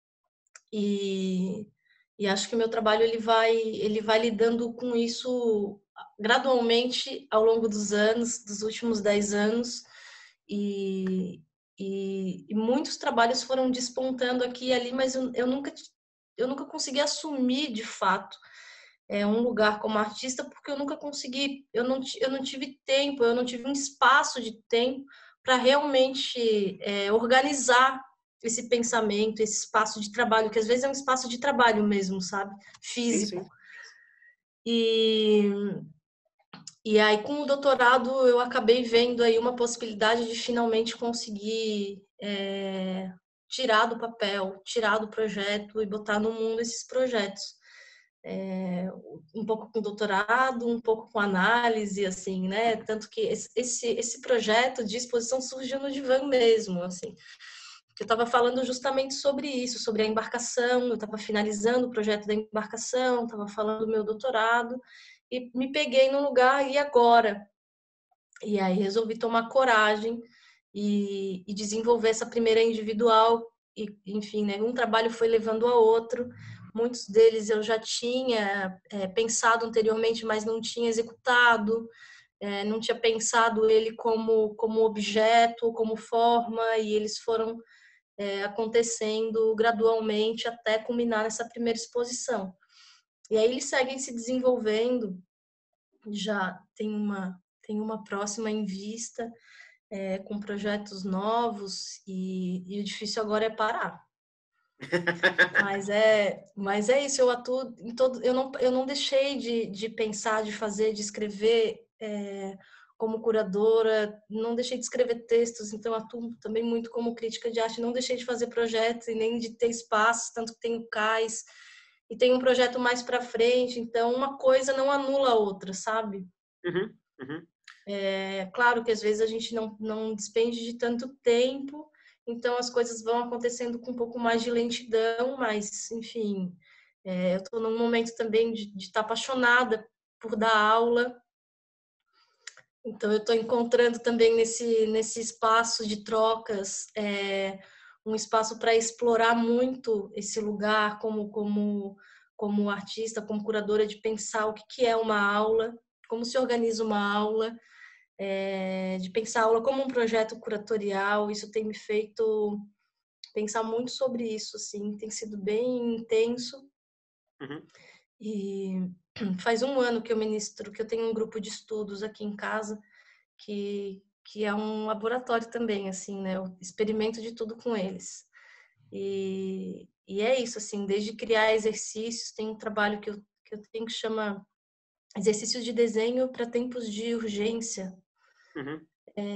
E, e acho que o meu trabalho ele vai lidando com isso gradualmente ao longo dos anos, dos últimos 10 anos. E, e muitos trabalhos foram despontando aqui e ali, mas eu nunca consegui assumir de fato um lugar como artista, porque eu nunca consegui, eu não tive tempo, eu não tive um espaço de tempo para realmente organizar esse pensamento, esse espaço de trabalho, que às vezes é um espaço de trabalho mesmo, sabe? Sim, Físico. sim. E, e aí, com o doutorado, eu acabei vendo aí uma possibilidade de finalmente conseguir tirar do papel, tirar do projeto e botar no mundo esses projetos. Um pouco com doutorado, um pouco com análise, assim, né? Tanto que esse projeto de exposição surgiu no divã mesmo, assim. Eu estava falando justamente sobre isso, sobre a embarcação, eu estava finalizando o projeto da embarcação, estava falando do meu doutorado, e me peguei no lugar, e agora? E aí resolvi tomar coragem e desenvolver essa primeira individual, e, enfim, né, um trabalho foi levando a outro, muitos deles eu já tinha pensado anteriormente, mas não tinha executado, não tinha pensado ele como objeto, como forma, e eles foram acontecendo gradualmente até culminar nessa primeira exposição. E aí eles seguem se desenvolvendo, já tem uma próxima em vista, com projetos novos, e o difícil agora é parar. Mas é isso, eu atuo em todo, eu não deixei de pensar, de fazer, de escrever como curadora, não deixei de escrever textos, então atuo também muito como crítica de arte, não deixei de fazer projetos e nem de ter espaços, tanto que tenho CAIS e tem um projeto mais para frente, então uma coisa não anula a outra, sabe? Uhum, uhum. É claro que às vezes a gente não despende de tanto tempo, então as coisas vão acontecendo com um pouco mais de lentidão, mas, enfim, eu estou num momento também de estar apaixonada por dar aula, então eu estou encontrando também nesse espaço de trocas um espaço para explorar muito esse lugar como artista, como curadora, de pensar o que é uma aula, como se organiza uma aula, de pensar a aula como um projeto curatorial. Isso tem me feito pensar muito sobre isso, assim, tem sido bem intenso. Uhum. E faz um ano que eu ministro, que eu tenho um grupo de estudos aqui em casa, que é um laboratório também, assim, né? Eu experimento de tudo com eles. E é isso, assim, desde criar exercícios, tem um trabalho que eu tenho que chama Exercícios de Desenho para Tempos de Urgência, Uhum.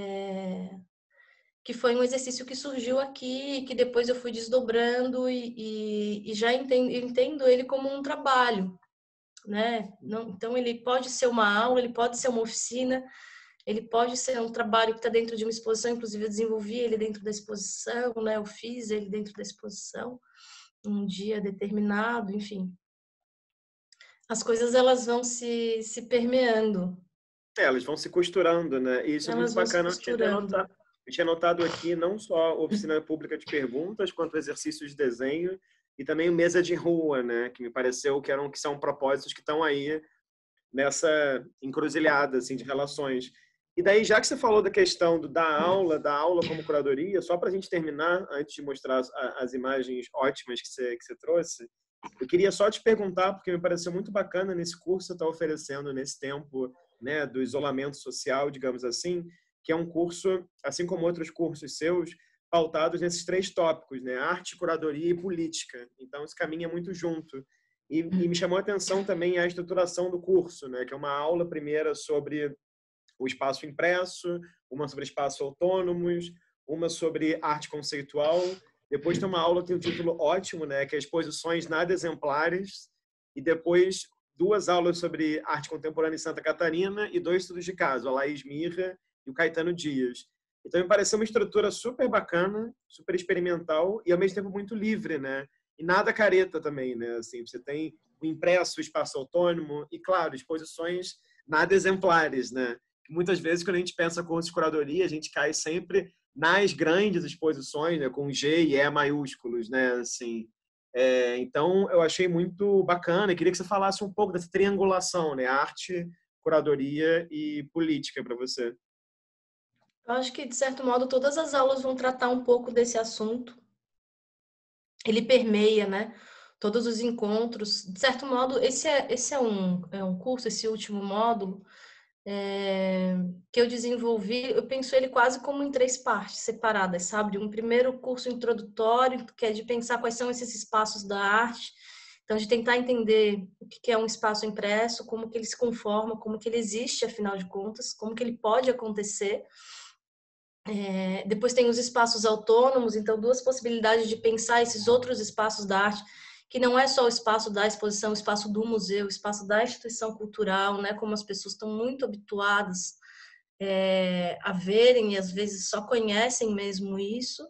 que foi um exercício que surgiu aqui, que depois eu fui desdobrando e já entendo ele como um trabalho, né? Não, então ele pode ser uma aula, ele pode ser uma oficina, ele pode ser um trabalho que está dentro de uma exposição, inclusive eu desenvolvi ele dentro da exposição, né? Eu fiz ele dentro da exposição, um dia determinado, enfim. As coisas elas vão se permeando, Elas vão se costurando, né? E isso é muito elas vão se bacana. costurando. Eu tinha notado aqui não só oficina pública de perguntas, quanto exercícios de desenho e também mesa de rua, né? Que me pareceu que são propósitos que estão aí nessa encruzilhada assim de relações. E daí, já que você falou da questão da aula como curadoria, só para a gente terminar, antes de mostrar as imagens ótimas que você trouxe, eu queria só te perguntar, porque me pareceu muito bacana nesse curso que você está oferecendo nesse tempo, né, do isolamento social, digamos assim, que é um curso, assim como outros cursos seus, pautados nesses três tópicos, né, arte, curadoria e política. Então, esse caminho é muito junto. E me chamou a atenção também a estruturação do curso, né? Que é uma aula primeira sobre o espaço impresso, uma sobre espaços autônomos, uma sobre arte conceitual. Depois tem uma aula que tem um título ótimo, né? Que é Exposições Nada Exemplares. E depois 2 aulas sobre arte contemporânea em Santa Catarina e 2 estudos de caso, a Laís Mirra e o Caetano Dias. Então, me pareceu uma estrutura super bacana, super experimental e, ao mesmo tempo, muito livre, né? E nada careta também, né? Assim, você tem o impresso, o espaço autônomo e, claro, exposições nada exemplares, né? Muitas vezes, quando a gente pensa curso de curadoria, a gente cai sempre nas grandes exposições, né? Com G e E maiúsculos, né? Assim, então, eu achei muito bacana. Eu queria que você falasse um pouco dessa triangulação, né? Arte, curadoria e política para você. Eu acho que, de certo modo, todas as aulas vão tratar um pouco desse assunto. Ele permeia, né? Todos os encontros. De certo modo, esse é um curso, esse último módulo, que eu desenvolvi, eu penso ele quase como em 3 partes separadas, sabe? Um primeiro curso introdutório, que é de pensar quais são esses espaços da arte, então de tentar entender o que é um espaço impresso, como que ele se conforma, como que ele existe, afinal de contas, como que ele pode acontecer. Depois tem os espaços autônomos, então 2 possibilidades de pensar esses outros espaços da arte, que não é só o espaço da exposição, o espaço do museu, o espaço da instituição cultural, né? Como as pessoas estão muito habituadas a verem e às vezes só conhecem mesmo isso.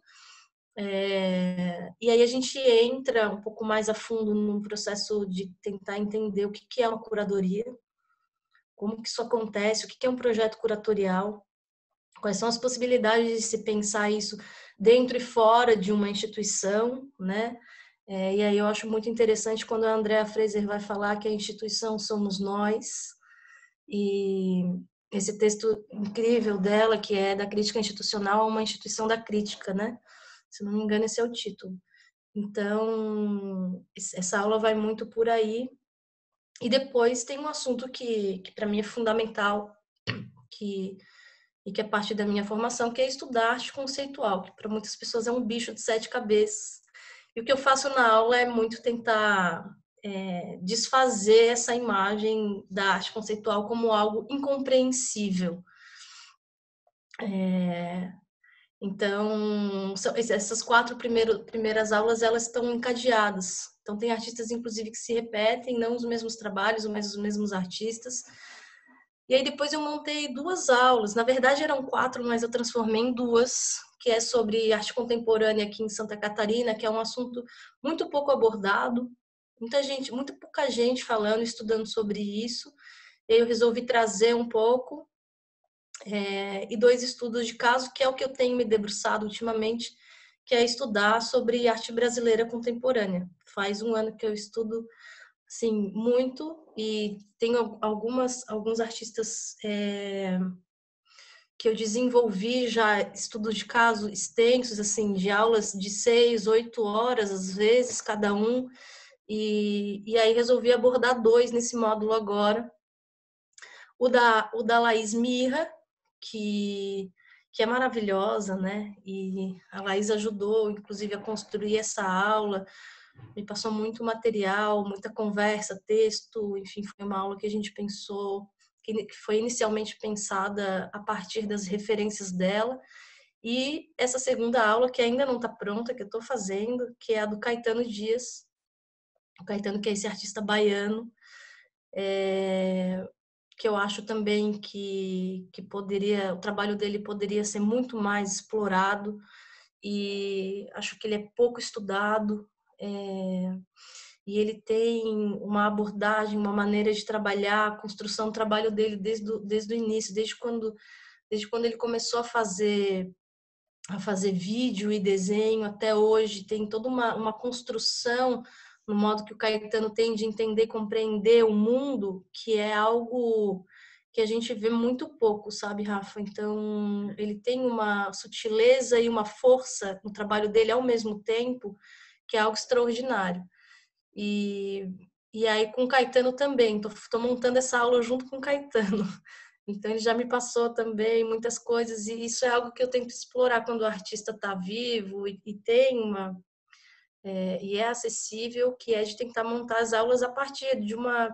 E aí a gente entra um pouco mais a fundo num processo de tentar entender o que é uma curadoria, como que isso acontece, o que é um projeto curatorial, quais são as possibilidades de se pensar isso dentro e fora de uma instituição, né? E aí eu acho muito interessante quando a Andrea Fraser vai falar que a instituição somos nós, e esse texto incrível dela, que é da crítica institucional a uma instituição da crítica, né? Se não me engano, esse é o título. Então, essa aula vai muito por aí. E depois tem um assunto que para mim é fundamental, que e que é parte da minha formação, que é estudar arte conceitual, que para muitas pessoas é um bicho de 7 cabeças. E o que eu faço na aula é muito tentar desfazer essa imagem da arte conceitual como algo incompreensível. Então, essas 4 primeiras aulas, elas estão encadeadas. Então, tem artistas, inclusive, que se repetem, não os mesmos trabalhos, mas os mesmos artistas. E aí depois eu montei 2 aulas. Na verdade eram 4, mas eu transformei em 2, que é sobre arte contemporânea aqui em Santa Catarina, que é um assunto muito pouco abordado. Muito pouca gente falando, estudando sobre isso. E aí eu resolvi trazer um pouco, e 2 estudos de caso, que é o que eu tenho me debruçado ultimamente, que é estudar sobre arte brasileira contemporânea. Faz um ano que eu estudo assim, muito, e tenho alguns artistas que eu desenvolvi já estudos de caso extensos, assim, de aulas de 6, 8 horas, às vezes, cada um, e aí resolvi abordar 2 nesse módulo agora. O da Laís Mirra, que é maravilhosa, né? E a Laís ajudou, inclusive, a construir essa aula, me passou muito material, muita conversa, texto, enfim, foi uma aula que a gente pensou, que foi inicialmente pensada a partir das referências dela, e essa segunda aula, que ainda não está pronta, que eu estou fazendo, que é a do Caetano Dias, o Caetano, que é esse artista baiano, que eu acho também que o trabalho dele poderia ser muito mais explorado, e acho que ele é pouco estudado, e ele tem uma abordagem, uma maneira de trabalhar, a construção do trabalho dele desde o início, desde quando ele começou a fazer vídeo e desenho até hoje, tem toda uma construção no modo que o Caetano tem de entender, compreender o mundo, que é algo que a gente vê muito pouco, sabe, Rafa? Então, ele tem uma sutileza e uma força no trabalho dele ao mesmo tempo, que é algo extraordinário. E, e aí com o Caetano também, tô montando essa aula junto com o Caetano. Então ele já me passou também muitas coisas, e isso é algo que eu tento explorar quando o artista está vivo e tem e é acessível, que é de tentar montar as aulas a partir de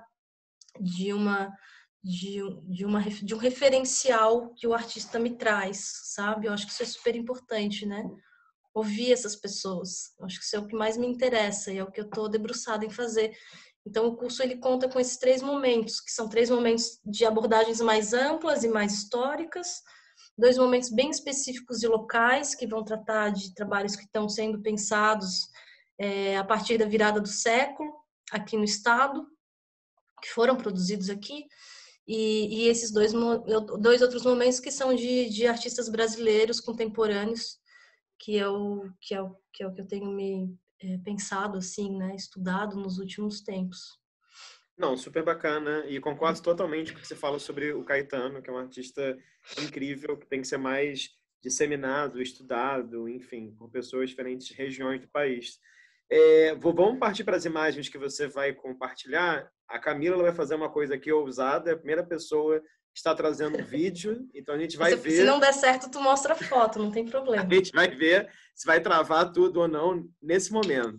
um referencial que o artista me traz, sabe? Eu acho que isso é super importante, né? Ouvir essas pessoas. Eu acho que isso é o que mais me interessa e é o que eu estou debruçada em fazer. Então, o curso ele conta com esses 3 momentos, que são 3 momentos de abordagens mais amplas e mais históricas, 2 momentos bem específicos e locais, que vão tratar de trabalhos que estão sendo pensados a partir da virada do século, aqui no estado, que foram produzidos aqui, e esses 2 outros momentos que são de artistas brasileiros contemporâneos, que é o que eu tenho me pensado, assim, né, estudado nos últimos tempos. Não, super bacana. E concordo totalmente com o que você fala sobre o Caetano, que é um artista incrível, que tem que ser mais disseminado, estudado, enfim, por pessoas de diferentes regiões do país. Vamos partir para as imagens que você vai compartilhar. A Camila ela vai fazer uma coisa aqui ousada, é a primeira pessoa que está trazendo um vídeo, então a gente vai Se ver, não der certo, tu mostra a foto, não tem a problema. gente vai ver se vai travar tudo ou não nesse momento.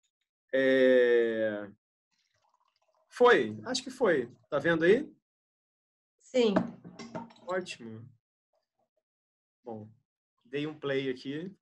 Foi, acho que foi. Tá vendo aí? Sim. Ótimo. Bom, dei um play aqui.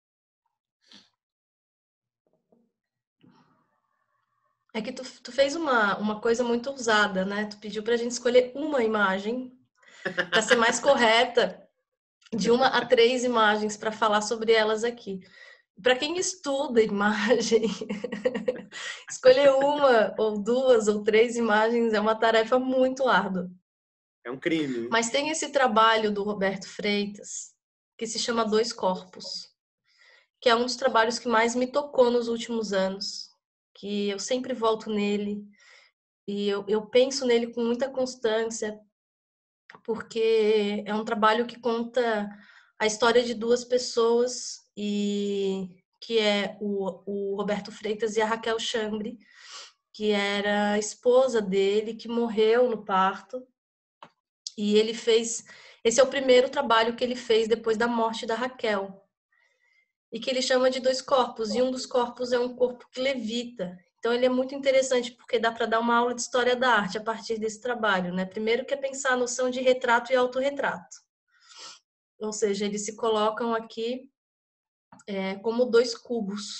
É que tu fez uma coisa muito ousada, né? Tu pediu pra gente escolher uma imagem para ser mais correta, de 1 a 3 imagens para falar sobre elas aqui. Para quem estuda imagem, escolher 1 ou 2 ou 3 imagens é uma tarefa muito árdua. É um crime. Mas tem esse trabalho do Roberto Freitas, que se chama Dois Corpos, que é um dos trabalhos que mais me tocou nos últimos anos, que eu sempre volto nele, e eu penso nele com muita constância, porque é um trabalho que conta a história de 2 pessoas, e que é o Roberto Freitas e a Raquel Chambre, que era a esposa dele, que morreu no parto. E ele fez. Esse é o primeiro trabalho que ele fez depois da morte da Raquel. E que ele chama de Dois Corpos. E um dos corpos é um corpo que levita. Então ele é muito interessante porque dá para dar uma aula de história da arte a partir desse trabalho, né? Primeiro que é pensar a noção de retrato e autorretrato. Ou seja, eles se colocam aqui como 2 cubos.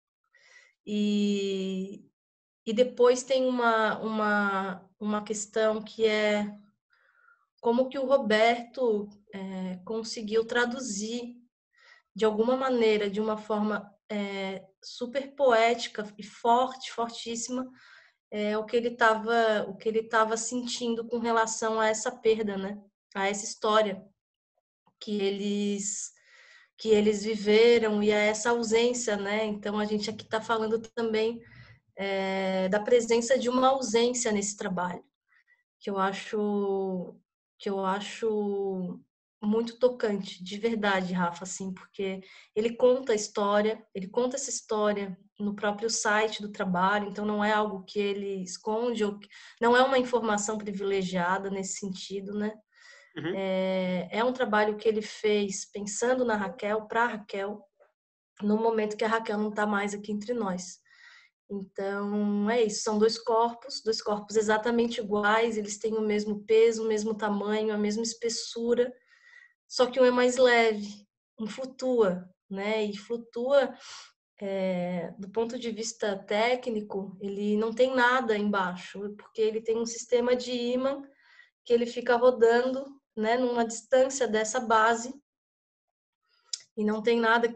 E depois tem uma questão que é como que o Roberto conseguiu traduzir de alguma maneira, de uma forma super poética e fortíssima, o que ele estava sentindo com relação a essa perda, né? A essa história que eles viveram e a essa ausência, né? Então a gente aqui está falando também da presença de uma ausência nesse trabalho, que eu acho muito tocante, de verdade, Rafa, assim, porque ele conta a história, ele conta essa história no próprio site do trabalho, então não é algo que ele esconde, ou não é uma informação privilegiada nesse sentido, né? Uhum. É um trabalho que ele fez pensando na Raquel, para a Raquel, no momento que a Raquel não está mais aqui entre nós. Então, é isso, são 2 corpos exatamente iguais, eles têm o mesmo peso, o mesmo tamanho, a mesma espessura, só que um é mais leve, um flutua, né? E flutua, do ponto de vista técnico, ele não tem nada embaixo, porque ele tem um sistema de ímã que ele fica rodando, né, numa distância dessa base, e não tem nada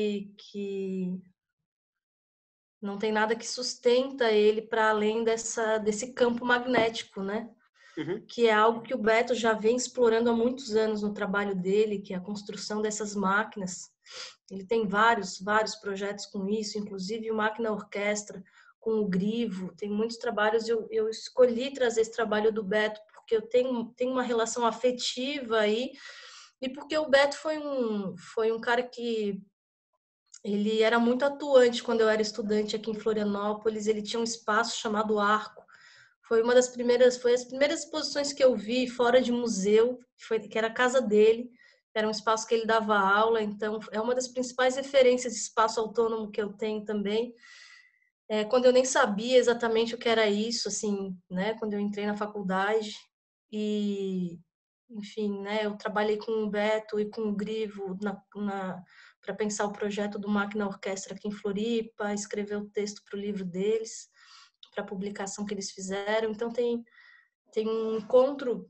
não tem nada que sustenta ele para além desse campo magnético, né? Uhum. Que é algo que o Beto já vem explorando há muitos anos no trabalho dele, que é a construção dessas máquinas. Ele tem vários projetos com isso, inclusive o Máquina Orquestra, com o Grivo, tem muitos trabalhos. Eu escolhi trazer esse trabalho do Beto porque eu tenho uma relação afetiva aí, e porque o Beto foi um cara que ele era muito atuante quando eu era estudante aqui em Florianópolis. Ele tinha um espaço chamado Arco. Foi as primeiras exposições que eu vi fora de museu, que era a casa dele. era um espaço que ele dava aula, então é uma das principais referências de espaço autônomo que eu tenho também. Quando eu nem sabia exatamente o que era isso, assim, né? Quando eu entrei na faculdade e, enfim, né? Eu trabalhei com o Beto e com o Grivo para pensar o projeto do Máquina Orquestra aqui em Floripa, escrever o texto para o livro deles, para a publicação que eles fizeram. Então tem um encontro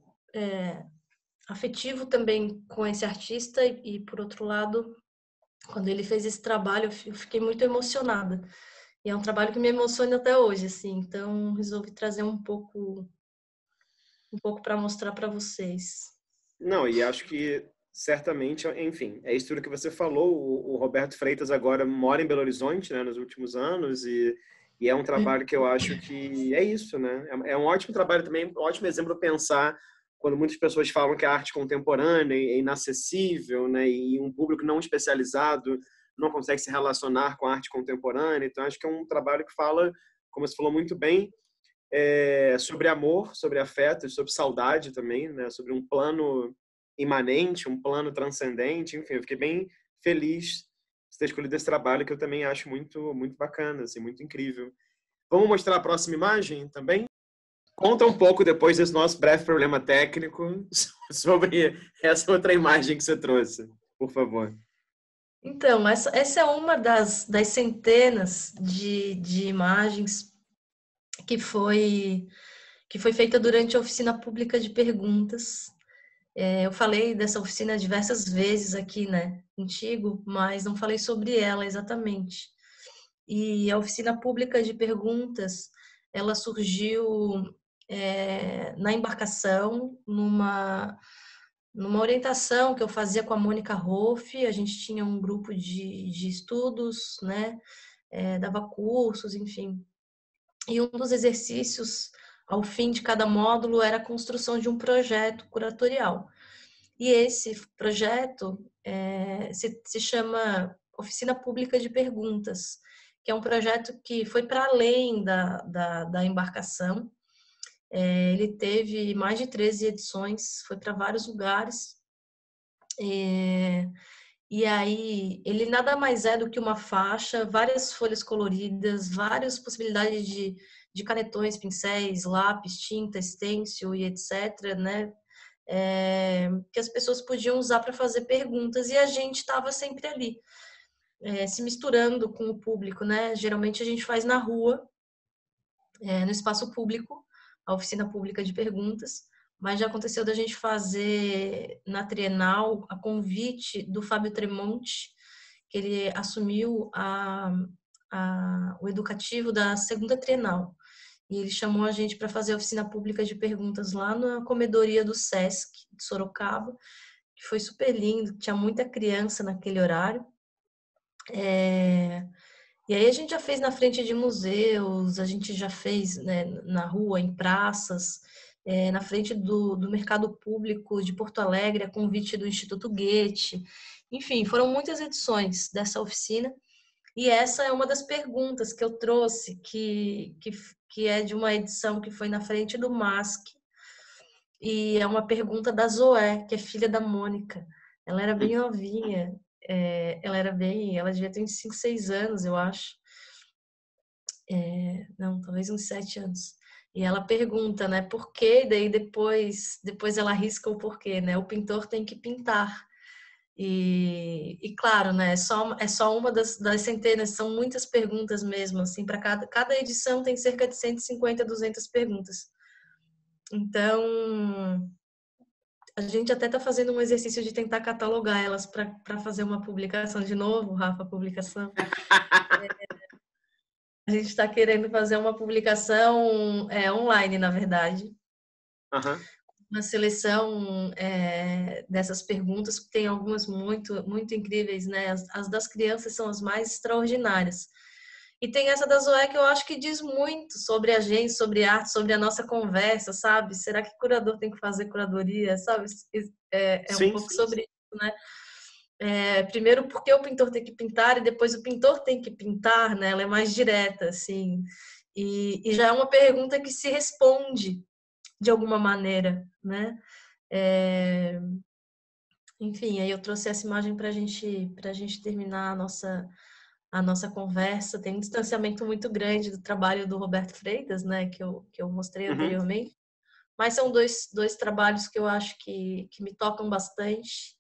afetivo também com esse artista e por outro lado, quando ele fez esse trabalho, eu fiquei muito emocionada. E é um trabalho que me emociona até hoje, assim. Então, resolvi trazer um pouco para mostrar para vocês. Não, e acho que certamente, enfim, é isso tudo que você falou. O Roberto Freitas agora mora em Belo Horizonte, né, nos últimos anos, e é um trabalho que eu acho que é isso, né? É um ótimo trabalho também, um ótimo exemplo para pensar quando muitas pessoas falam que a arte contemporânea é inacessível, né, e um público não especializado não consegue se relacionar com a arte contemporânea. Então, acho que é um trabalho que fala, como você falou muito bem, sobre amor, sobre afeto, sobre saudade também, né? Sobre um plano imanente, um plano transcendente. Enfim, eu fiquei bem feliz de ter escolhido esse trabalho, que eu também acho muito, muito bacana, assim, muito incrível. Vamos mostrar a próxima imagem também? Conta um pouco, depois desse nosso breve problema técnico, sobre essa outra imagem que você trouxe, por favor. Então, essa é uma das centenas de imagens que foi feita durante a oficina pública de perguntas. Eu falei dessa oficina diversas vezes aqui, né, contigo, mas não falei sobre ela exatamente. E a oficina pública de perguntas, ela surgiu na embarcação, numa orientação que eu fazia com a Mônica Hoff. A gente tinha um grupo de estudos, né, dava cursos, enfim. E um dos exercícios, ao fim de cada módulo, era a construção de um projeto curatorial. E esse projeto se chama Oficina Pública de Perguntas, que é um projeto que foi para além da embarcação. Ele teve mais de 13 edições, foi para vários lugares. E aí, ele nada mais é do que uma faixa, várias folhas coloridas, várias possibilidades de canetões, pincéis, lápis, tinta, stencil e etc., né? Que as pessoas podiam usar para fazer perguntas, e a gente estava sempre ali, se misturando com o público, né? Geralmente a gente faz na rua, no espaço público, a oficina pública de perguntas, mas já aconteceu da gente fazer na Trienal a convite do Fábio Tremonti, que ele assumiu o educativo da segunda Trienal. E ele chamou a gente para fazer a oficina pública de perguntas lá na comedoria do Sesc de Sorocaba, que foi super lindo, tinha muita criança naquele horário. E aí a gente já fez na frente de museus, a gente já fez, né, na rua, em praças, na frente do Mercado Público de Porto Alegre, a convite do Instituto Goethe. Enfim, foram muitas edições dessa oficina. E essa é uma das perguntas que eu trouxe, que é de uma edição que foi na frente do MASC. E é uma pergunta da Zoé, que é filha da Mônica. Ela era bem novinha, ela devia ter uns 5, 6 anos, eu acho. Não, talvez uns 7 anos. E ela pergunta, né, por quê? E daí depois ela risca o porquê, né? O pintor tem que pintar. E claro, né, é só uma das centenas, são muitas perguntas mesmo, assim, para cada edição tem cerca de 150, 200 perguntas. Então, a gente até está fazendo um exercício de tentar catalogar elas para fazer uma publicação de novo, Rafa, publicação. A gente está querendo fazer uma publicação online, na verdade. Aham. Uma seleção dessas perguntas, que tem algumas muito, muito incríveis, né? As das crianças são as mais extraordinárias. E tem essa da Zoé, que eu acho que diz muito sobre a gente, sobre arte, sobre a nossa conversa, sabe? Será que curador tem que fazer curadoria, sabe? É um Sim, pouco sim. sobre isso, né? Primeiro, porque o pintor tem que pintar, e depois o pintor tem que pintar, né? Ela é mais direta, assim. E já é uma pergunta que se responde de alguma maneira, né? Enfim, aí eu trouxe essa imagem para a gente terminar a nossa conversa. Tem um distanciamento muito grande do trabalho do Roberto Freitas, né, que eu mostrei Uhum. anteriormente. Mas são dois trabalhos que eu acho que me tocam bastante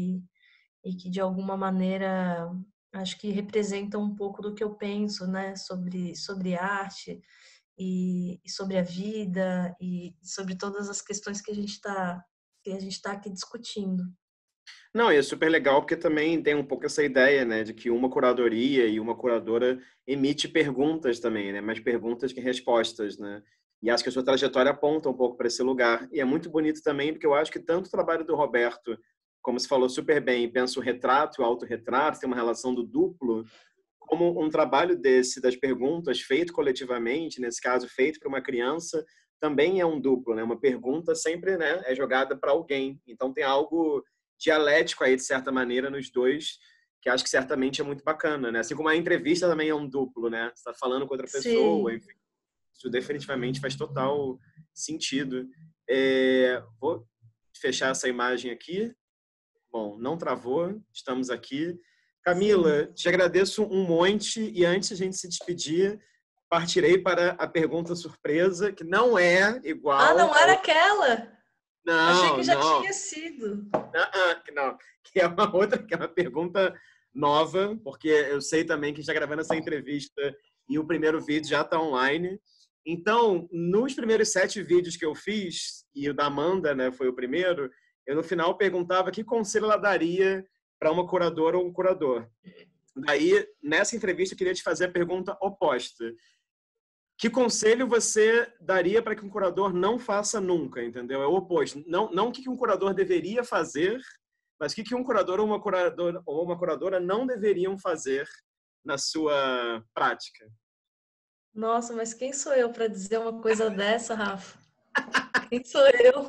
e que, de alguma maneira, acho que representam um pouco do que eu penso, né, sobre arte e sobre a vida e sobre todas as questões que a gente tá aqui discutindo. Não, e é super legal porque também tem um pouco essa ideia, né, de que uma curadoria e uma curadora emite perguntas também, né, mais perguntas que respostas, né? E acho que a sua trajetória aponta um pouco para esse lugar. E é muito bonito também, porque eu acho que tanto o trabalho do Roberto, como se falou super bem, pensa o retrato, o autorretrato, tem uma relação do duplo, como um trabalho desse, das perguntas, feito coletivamente, nesse caso, feito para uma criança, também é um duplo, né? Uma pergunta sempre, né, é jogada para alguém. Então tem algo dialético aí, de certa maneira, nos dois, que acho que certamente é muito bacana, né? Assim como a entrevista também é um duplo, né? Você está falando com outra pessoa, Sim. enfim, isso definitivamente faz total sentido. Vou fechar essa imagem aqui. Bom, não travou, estamos aqui. Sim. Camila, te agradeço um monte e antes de a gente se despedir, partirei para a pergunta surpresa, que não é Ah, igual não a era outra. aquela? Achei que Não, já não, tinha sido. não, que é uma outra, que é uma pergunta nova, porque eu sei também que está gravando essa entrevista e o primeiro vídeo já está online. Então, nos primeiros 7 vídeos que eu fiz, e o da Amanda, né, foi o primeiro, eu no final perguntava que conselho ela daria para uma curadora ou um curador. Daí, nessa entrevista, eu queria te fazer a pergunta oposta. Que conselho você daria para que um curador não faça nunca, entendeu? É o oposto. Não o que um curador deveria fazer, mas o que um curador ou uma curadora não deveriam fazer na sua prática. Nossa, mas quem sou eu para dizer uma coisa dessa, Rafa? Quem sou eu?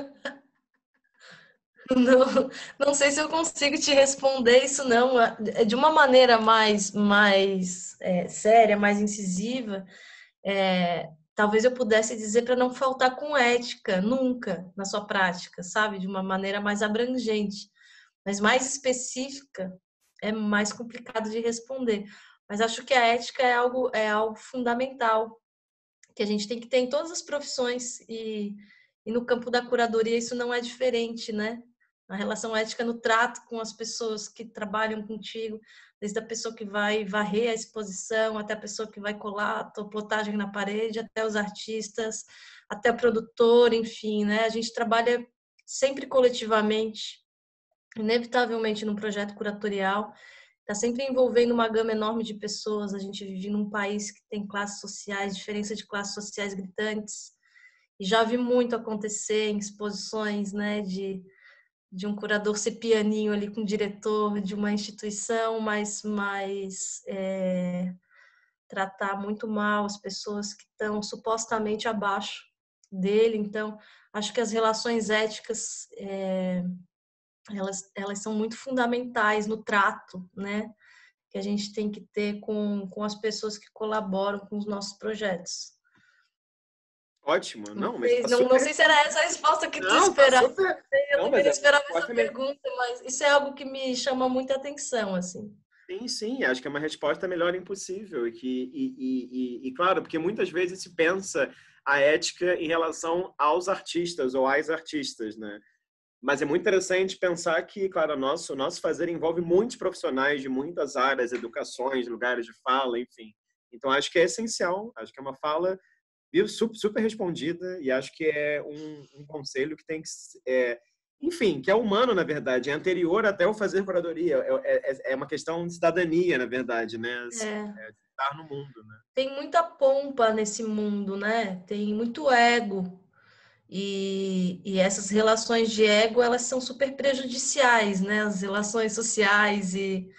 Não, não sei se eu consigo te responder isso, não. De uma maneira mais séria, mais incisiva, talvez eu pudesse dizer para não faltar com ética, nunca, na sua prática, sabe? De uma maneira mais abrangente, mas mais específica, é mais complicado de responder. Mas acho que a ética é algo fundamental, que a gente tem que ter em todas as profissões e no campo da curadoria isso não é diferente, né? A relação ética no trato com as pessoas que trabalham contigo, desde a pessoa que vai varrer a exposição, até a pessoa que vai colar a plotagem na parede, até os artistas, até o produtor, enfim, né? A gente trabalha sempre coletivamente, inevitavelmente num projeto curatorial, está sempre envolvendo uma gama enorme de pessoas. A gente vive num país que tem classes sociais, diferença de classes sociais gritantes. E já vi muito acontecer em exposições, né, de um curador ser pianinho ali com o diretor de uma instituição, tratar muito mal as pessoas que estão supostamente abaixo dele. Então, acho que as relações éticas elas são muito fundamentais no trato, né? Que a gente tem que ter com as pessoas que colaboram com os nossos projetos. Ótimo. Não Não, mas sei, está não super sei se era respondido. essa a resposta que tu Não, está esperava. super. Eu Não, também mas não a esperava essa resposta é pergunta, mas isso é algo que me chama muita atenção, assim. sim, sim, acho que é uma resposta melhor impossível claro, porque muitas vezes se pensa a ética em relação aos artistas ou às artistas, né? Mas é muito interessante pensar que, claro, o nosso fazer envolve muitos profissionais de muitas áreas, educações, lugares de fala, enfim. Então acho que é essencial, acho que é uma fala super respondida e acho que é um conselho que tem que enfim, que é humano, na verdade, é anterior até o fazer curadoria. É uma questão de cidadania, na verdade, né? Assim, É, de estar no mundo, né? tem muita pompa nesse mundo, né? Tem muito ego. E essas relações de ego, elas são super prejudiciais, né? As relações sociais.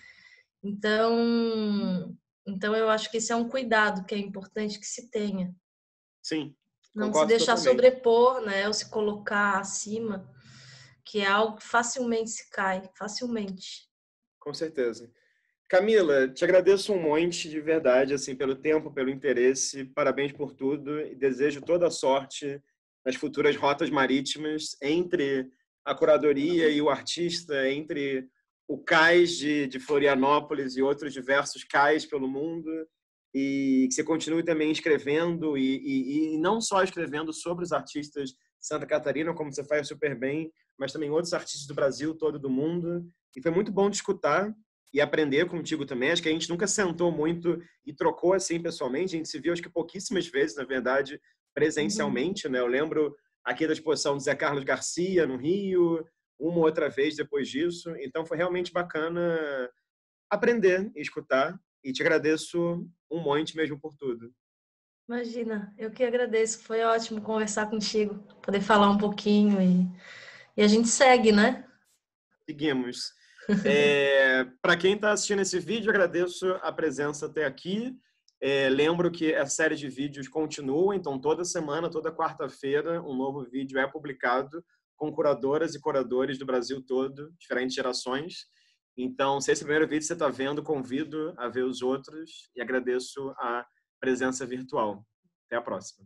Então, então eu acho que esse é um cuidado que é importante que se tenha. Sim, Não se concordo deixar totalmente, sobrepor, né? Ou se colocar acima, que é algo que facilmente se cai, facilmente. com certeza. Camila, te agradeço um monte de verdade, assim, pelo tempo, pelo interesse. Parabéns por tudo e desejo toda a sorte nas futuras rotas marítimas entre a curadoria e o artista entre o cais de Florianópolis e outros diversos cais pelo mundo, e que você continue também escrevendo e não só escrevendo sobre os artistas de Santa Catarina, como você faz super bem, mas também outros artistas do Brasil todo, do mundo. E foi muito bom te escutar e aprender contigo também. Acho que a gente nunca sentou muito e trocou assim pessoalmente. A gente se viu acho que pouquíssimas vezes, na verdade, Uhum. presencialmente, né? Eu lembro aqui da exposição do Zé Carlos Garcia no Rio, uma ou outra vez depois disso. Então foi realmente bacana aprender e escutar. E te agradeço um monte mesmo por tudo. Imagina, eu que agradeço. Foi ótimo conversar contigo, poder falar um pouquinho e a gente segue, né? Seguimos. Para quem está assistindo esse vídeo, agradeço a presença até aqui. Lembro que a série de vídeos continua, então toda semana, toda quarta-feira, um novo vídeo é publicado com curadoras e curadores do Brasil todo, diferentes gerações. Então, se esse é o primeiro vídeo que você está vendo, convido a ver os outros e agradeço a presença virtual. Até a próxima.